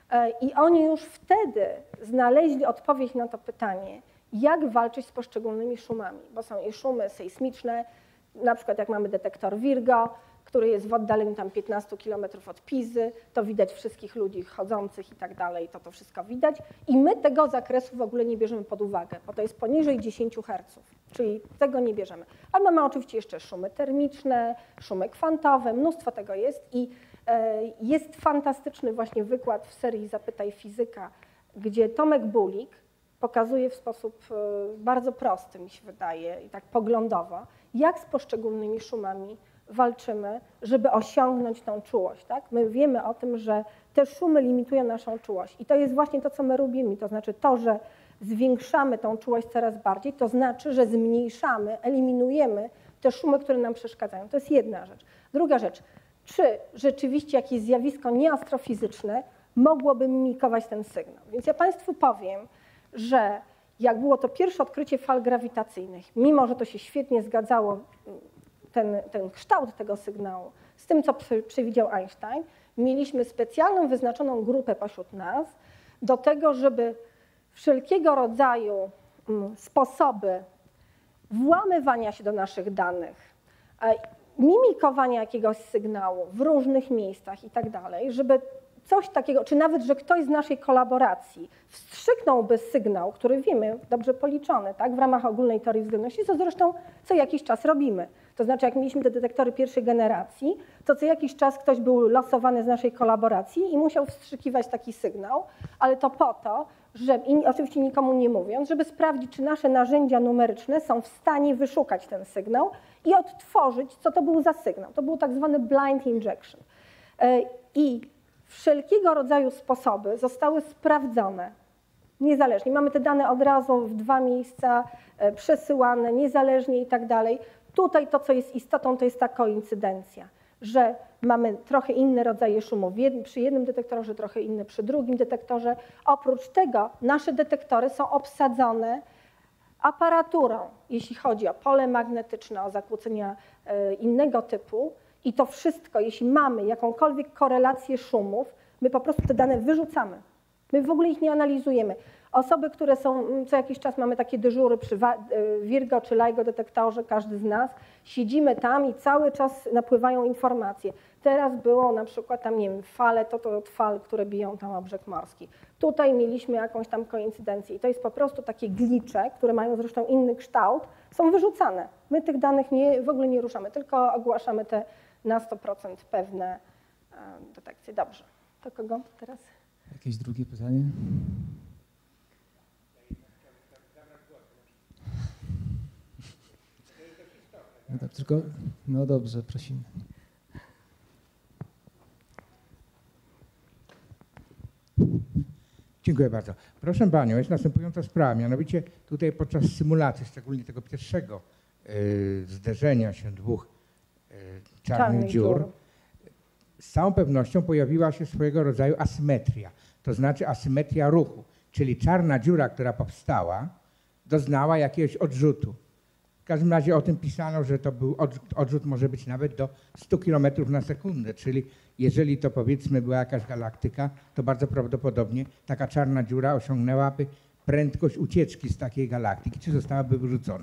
[SPEAKER 2] I oni już wtedy znaleźli odpowiedź na to pytanie, jak walczyć z poszczególnymi szumami, bo są i szumy sejsmiczne, na przykład jak mamy detektor Virgo, który jest w oddaleniu tam piętnastu kilometrów od Pizy, to widać wszystkich ludzi chodzących i tak dalej, to to wszystko widać. I my tego zakresu w ogóle nie bierzemy pod uwagę, bo to jest poniżej dziesięciu herców, czyli tego nie bierzemy. Ale mamy oczywiście jeszcze szumy termiczne, szumy kwantowe, mnóstwo tego jest i jest fantastyczny właśnie wykład w serii Zapytaj Fizyka, gdzie Tomek Bulik pokazuje w sposób bardzo prosty, mi się wydaje, i tak poglądowo, jak z poszczególnymi szumami walczymy, żeby osiągnąć tą czułość. Tak? My wiemy o tym, że te szumy limitują naszą czułość i to jest właśnie to, co my robimy, to znaczy to, że zwiększamy tą czułość coraz bardziej, to znaczy, że zmniejszamy, eliminujemy te szumy, które nam przeszkadzają. To jest jedna rzecz. Druga rzecz, czy rzeczywiście jakieś zjawisko nieastrofizyczne mogłoby mimikować ten sygnał. Więc ja Państwu powiem, że jak było to pierwsze odkrycie fal grawitacyjnych, mimo że to się świetnie zgadzało, ten, ten kształt tego sygnału z tym, co przewidział Einstein, mieliśmy specjalną wyznaczoną grupę pośród nas do tego, żeby wszelkiego rodzaju sposoby włamywania się do naszych danych, mimikowania jakiegoś sygnału w różnych miejscach i tak dalej, żeby coś takiego, czy nawet, że ktoś z naszej kolaboracji wstrzyknąłby sygnał, który wiemy, dobrze policzony, tak, w ramach ogólnej teorii względności, co zresztą co jakiś czas robimy. To znaczy, jak mieliśmy te detektory pierwszej generacji, to co jakiś czas ktoś był losowany z naszej kolaboracji i musiał wstrzykiwać taki sygnał, ale to po to, żeby, i oczywiście nikomu nie mówiąc, żeby sprawdzić, czy nasze narzędzia numeryczne są w stanie wyszukać ten sygnał i odtworzyć, co to był za sygnał. To był tak zwany blind injection. I wszelkiego rodzaju sposoby zostały sprawdzone niezależnie. Mamy te dane od razu w dwa miejsca przesyłane, niezależnie i tak dalej. Tutaj to, co jest istotą, to jest ta koincydencja, że mamy trochę inne rodzaje szumów przy jednym detektorze, trochę inne przy drugim detektorze. Oprócz tego nasze detektory są obsadzone aparaturą, jeśli chodzi o pole magnetyczne, o zakłócenia innego typu. I to wszystko, jeśli mamy jakąkolwiek korelację szumów, my po prostu te dane wyrzucamy. My w ogóle ich nie analizujemy. Osoby, które są, co jakiś czas mamy takie dyżury przy Virgo czy LIGO detektorze, każdy z nas, siedzimy tam i cały czas napływają informacje. Teraz było na przykład tam, nie wiem, fale, to to od fal, które biją tam o brzeg morski. Tutaj mieliśmy jakąś tam koincydencję i to jest po prostu takie glicze, które mają zresztą inny kształt, są wyrzucane. My tych danych nie, w ogóle nie ruszamy, tylko ogłaszamy te na sto procent pewne detekcje. Dobrze. To kogo teraz?
[SPEAKER 1] Jakieś drugie pytanie? No, dobrze, tylko, no dobrze, prosimy.
[SPEAKER 3] Dziękuję bardzo. Proszę Panią, jest następująca sprawa, mianowicie tutaj podczas symulacji, szczególnie tego pierwszego y, zderzenia się dwóch y, czarnych
[SPEAKER 2] Czarnych
[SPEAKER 3] dziur,
[SPEAKER 2] dziur,
[SPEAKER 3] z całą pewnością pojawiła się swojego rodzaju asymetria, to znaczy asymetria ruchu, czyli czarna dziura, która powstała, doznała jakiegoś odrzutu. W każdym razie o tym pisano, że to był odrzut, odrzut może być nawet do stu kilometrów na sekundę, czyli jeżeli to powiedzmy była jakaś galaktyka, to bardzo prawdopodobnie taka czarna dziura osiągnęłaby prędkość ucieczki z takiej galaktyki, czy zostałaby wyrzucona.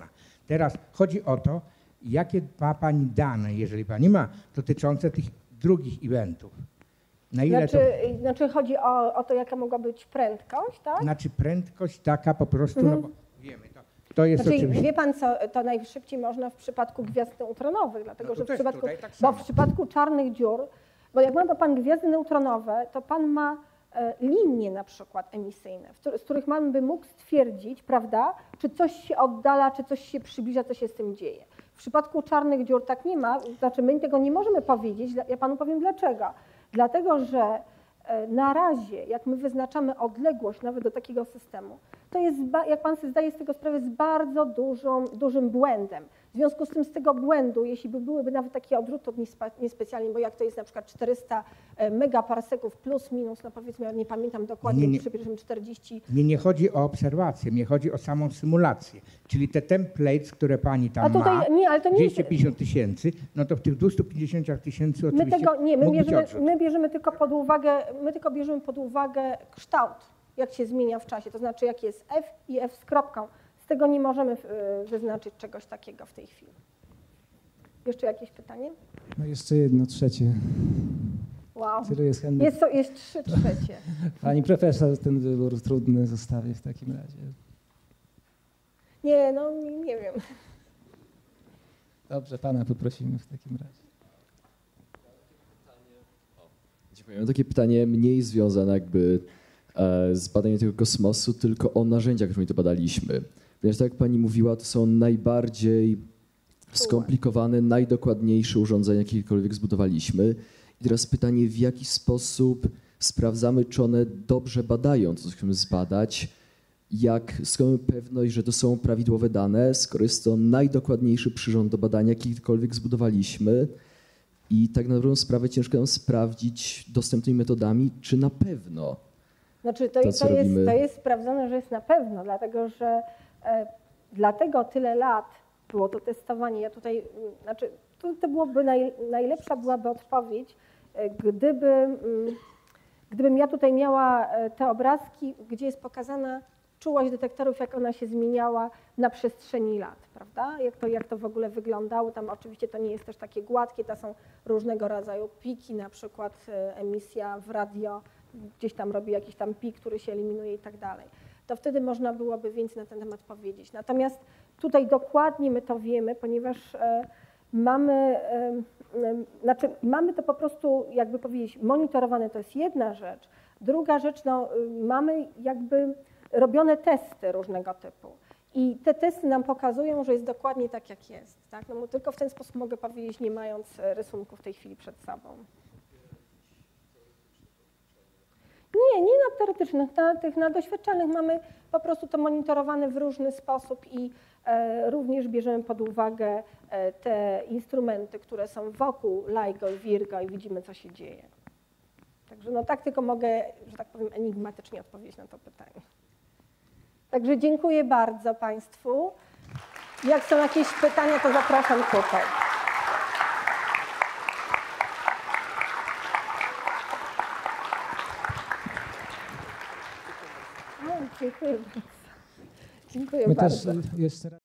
[SPEAKER 3] Teraz chodzi o to, jakie ma Pani dane, jeżeli Pani ma, dotyczące tych drugich eventów. Na ile
[SPEAKER 2] Znaczy,
[SPEAKER 3] to,
[SPEAKER 2] znaczy chodzi o, o to, jaka mogła być prędkość, tak?
[SPEAKER 3] znaczy prędkość taka po prostu,
[SPEAKER 2] Mhm.
[SPEAKER 3] no bo wiemy, to, to jest
[SPEAKER 2] Znaczy,
[SPEAKER 3] oczywiście...
[SPEAKER 2] wie pan co, to najszybciej można w przypadku gwiazd neutronowych, dlatego
[SPEAKER 3] No to
[SPEAKER 2] że w
[SPEAKER 3] też
[SPEAKER 2] przypadku,
[SPEAKER 3] tutaj tak
[SPEAKER 2] bo
[SPEAKER 3] samo.
[SPEAKER 2] w przypadku czarnych dziur, bo jak ma pan gwiazdy neutronowe, to pan ma e, linie na przykład emisyjne, w któr- z których pan by mógł stwierdzić, prawda, czy coś się oddala, czy coś się przybliża, co się z tym dzieje. W przypadku czarnych dziur tak nie ma, znaczy my tego nie możemy powiedzieć, ja panu powiem dlaczego. Dlatego, że e, na razie, jak my wyznaczamy odległość nawet do takiego systemu, to jest, ba- jak pan sobie zdaje z tego sprawę, z bardzo dużą, dużym błędem. W związku z tym z tego błędu, jeśli by byłyby nawet takie odrzuty od niespe- niespecjalnie, bo jak to jest na przykład czterysta megaparseków plus minus, no powiedzmy, ja nie pamiętam dokładnie,
[SPEAKER 3] Nie, nie.
[SPEAKER 2] przybliżmy czterdzieści.
[SPEAKER 3] Nie, nie chodzi o obserwację, mnie chodzi o samą symulację. Czyli te templates, które Pani tam
[SPEAKER 2] A tutaj,
[SPEAKER 3] ma,
[SPEAKER 2] nie, ale to nie jest,
[SPEAKER 3] dwieście pięćdziesiąt tysięcy, no to w tych dwieście pięćdziesiąt tysięcy
[SPEAKER 2] my
[SPEAKER 3] oczywiście
[SPEAKER 2] tego, nie, my
[SPEAKER 3] mógł być
[SPEAKER 2] bierzemy,
[SPEAKER 3] odrzut.
[SPEAKER 2] my bierzemy tylko pod uwagę, my tylko bierzemy pod uwagę kształt, jak się zmienia w czasie, to znaczy jaki jest F i F z kropką. Z tego nie możemy y, wyznaczyć czegoś takiego w tej chwili. Jeszcze jakieś pytanie?
[SPEAKER 1] No jeszcze jedno, trzecie.
[SPEAKER 2] Wow.
[SPEAKER 1] Tyle jest chętnych.
[SPEAKER 2] Jest, to, jest trzy trzecie.
[SPEAKER 1] Pani profesor, ten wybór trudny zostawię w takim razie.
[SPEAKER 2] Nie, no nie, nie wiem.
[SPEAKER 1] Dobrze, pana poprosimy w takim razie.
[SPEAKER 4] Dziękuję. Mam takie pytanie mniej związane jakby e, z badaniem tego kosmosu, tylko o narzędziach, którymi to badaliśmy. Ponieważ tak jak pani mówiła, to są najbardziej skomplikowane, najdokładniejsze urządzenia, jakie kiedykolwiek zbudowaliśmy. I teraz pytanie, w jaki sposób sprawdzamy, czy one dobrze badają to, co chcemy zbadać, jak skąd mamy pewność, że to są prawidłowe dane, skoro jest to najdokładniejszy przyrząd do badania, jaki kiedykolwiek zbudowaliśmy. I tak na dobrą sprawę ciężko nam sprawdzić dostępnymi metodami, czy na pewno.
[SPEAKER 2] Znaczy to,
[SPEAKER 4] To, co
[SPEAKER 2] to, jest,
[SPEAKER 4] robimy.
[SPEAKER 2] to jest sprawdzone, że jest na pewno, dlatego że e, dlatego tyle lat było to testowanie. Ja tutaj, mm, znaczy to, to byłoby naj, najlepsza byłaby odpowiedź, e, gdyby, mm, gdybym ja tutaj miała e, te obrazki, gdzie jest pokazana czułość detektorów, jak ona się zmieniała na przestrzeni lat, prawda? Jak to, jak to w ogóle wyglądało. Tam oczywiście to nie jest też takie gładkie, to są różnego rodzaju piki, na przykład e, emisja w radio, gdzieś tam robi jakiś tam pik, który się eliminuje i tak dalej. To wtedy można byłoby więcej na ten temat powiedzieć. Natomiast tutaj dokładnie my to wiemy, ponieważ e, mamy, e, e, znaczy mamy to po prostu, jakby powiedzieć, monitorowane, to jest jedna rzecz. Druga rzecz, no, mamy jakby robione testy różnego typu. I te testy nam pokazują, że jest dokładnie tak, jak jest. Tak? No, tylko w ten sposób mogę powiedzieć, nie mając rysunku w tej chwili przed sobą. Nie, nie na teoretycznych, na tych na doświadczalnych mamy po prostu to monitorowane w różny sposób i e, również bierzemy pod uwagę e, te instrumenty, które są wokół LIGO i Virgo i widzimy, co się dzieje. Także no tak tylko mogę, że tak powiem, enigmatycznie odpowiedzieć na to pytanie. Także dziękuję bardzo Państwu. Jak są jakieś pytania, to zapraszam tutaj. O, dziękuję bardzo. Dziękuję
[SPEAKER 1] My
[SPEAKER 2] bardzo.
[SPEAKER 1] też y, jeszcze raz.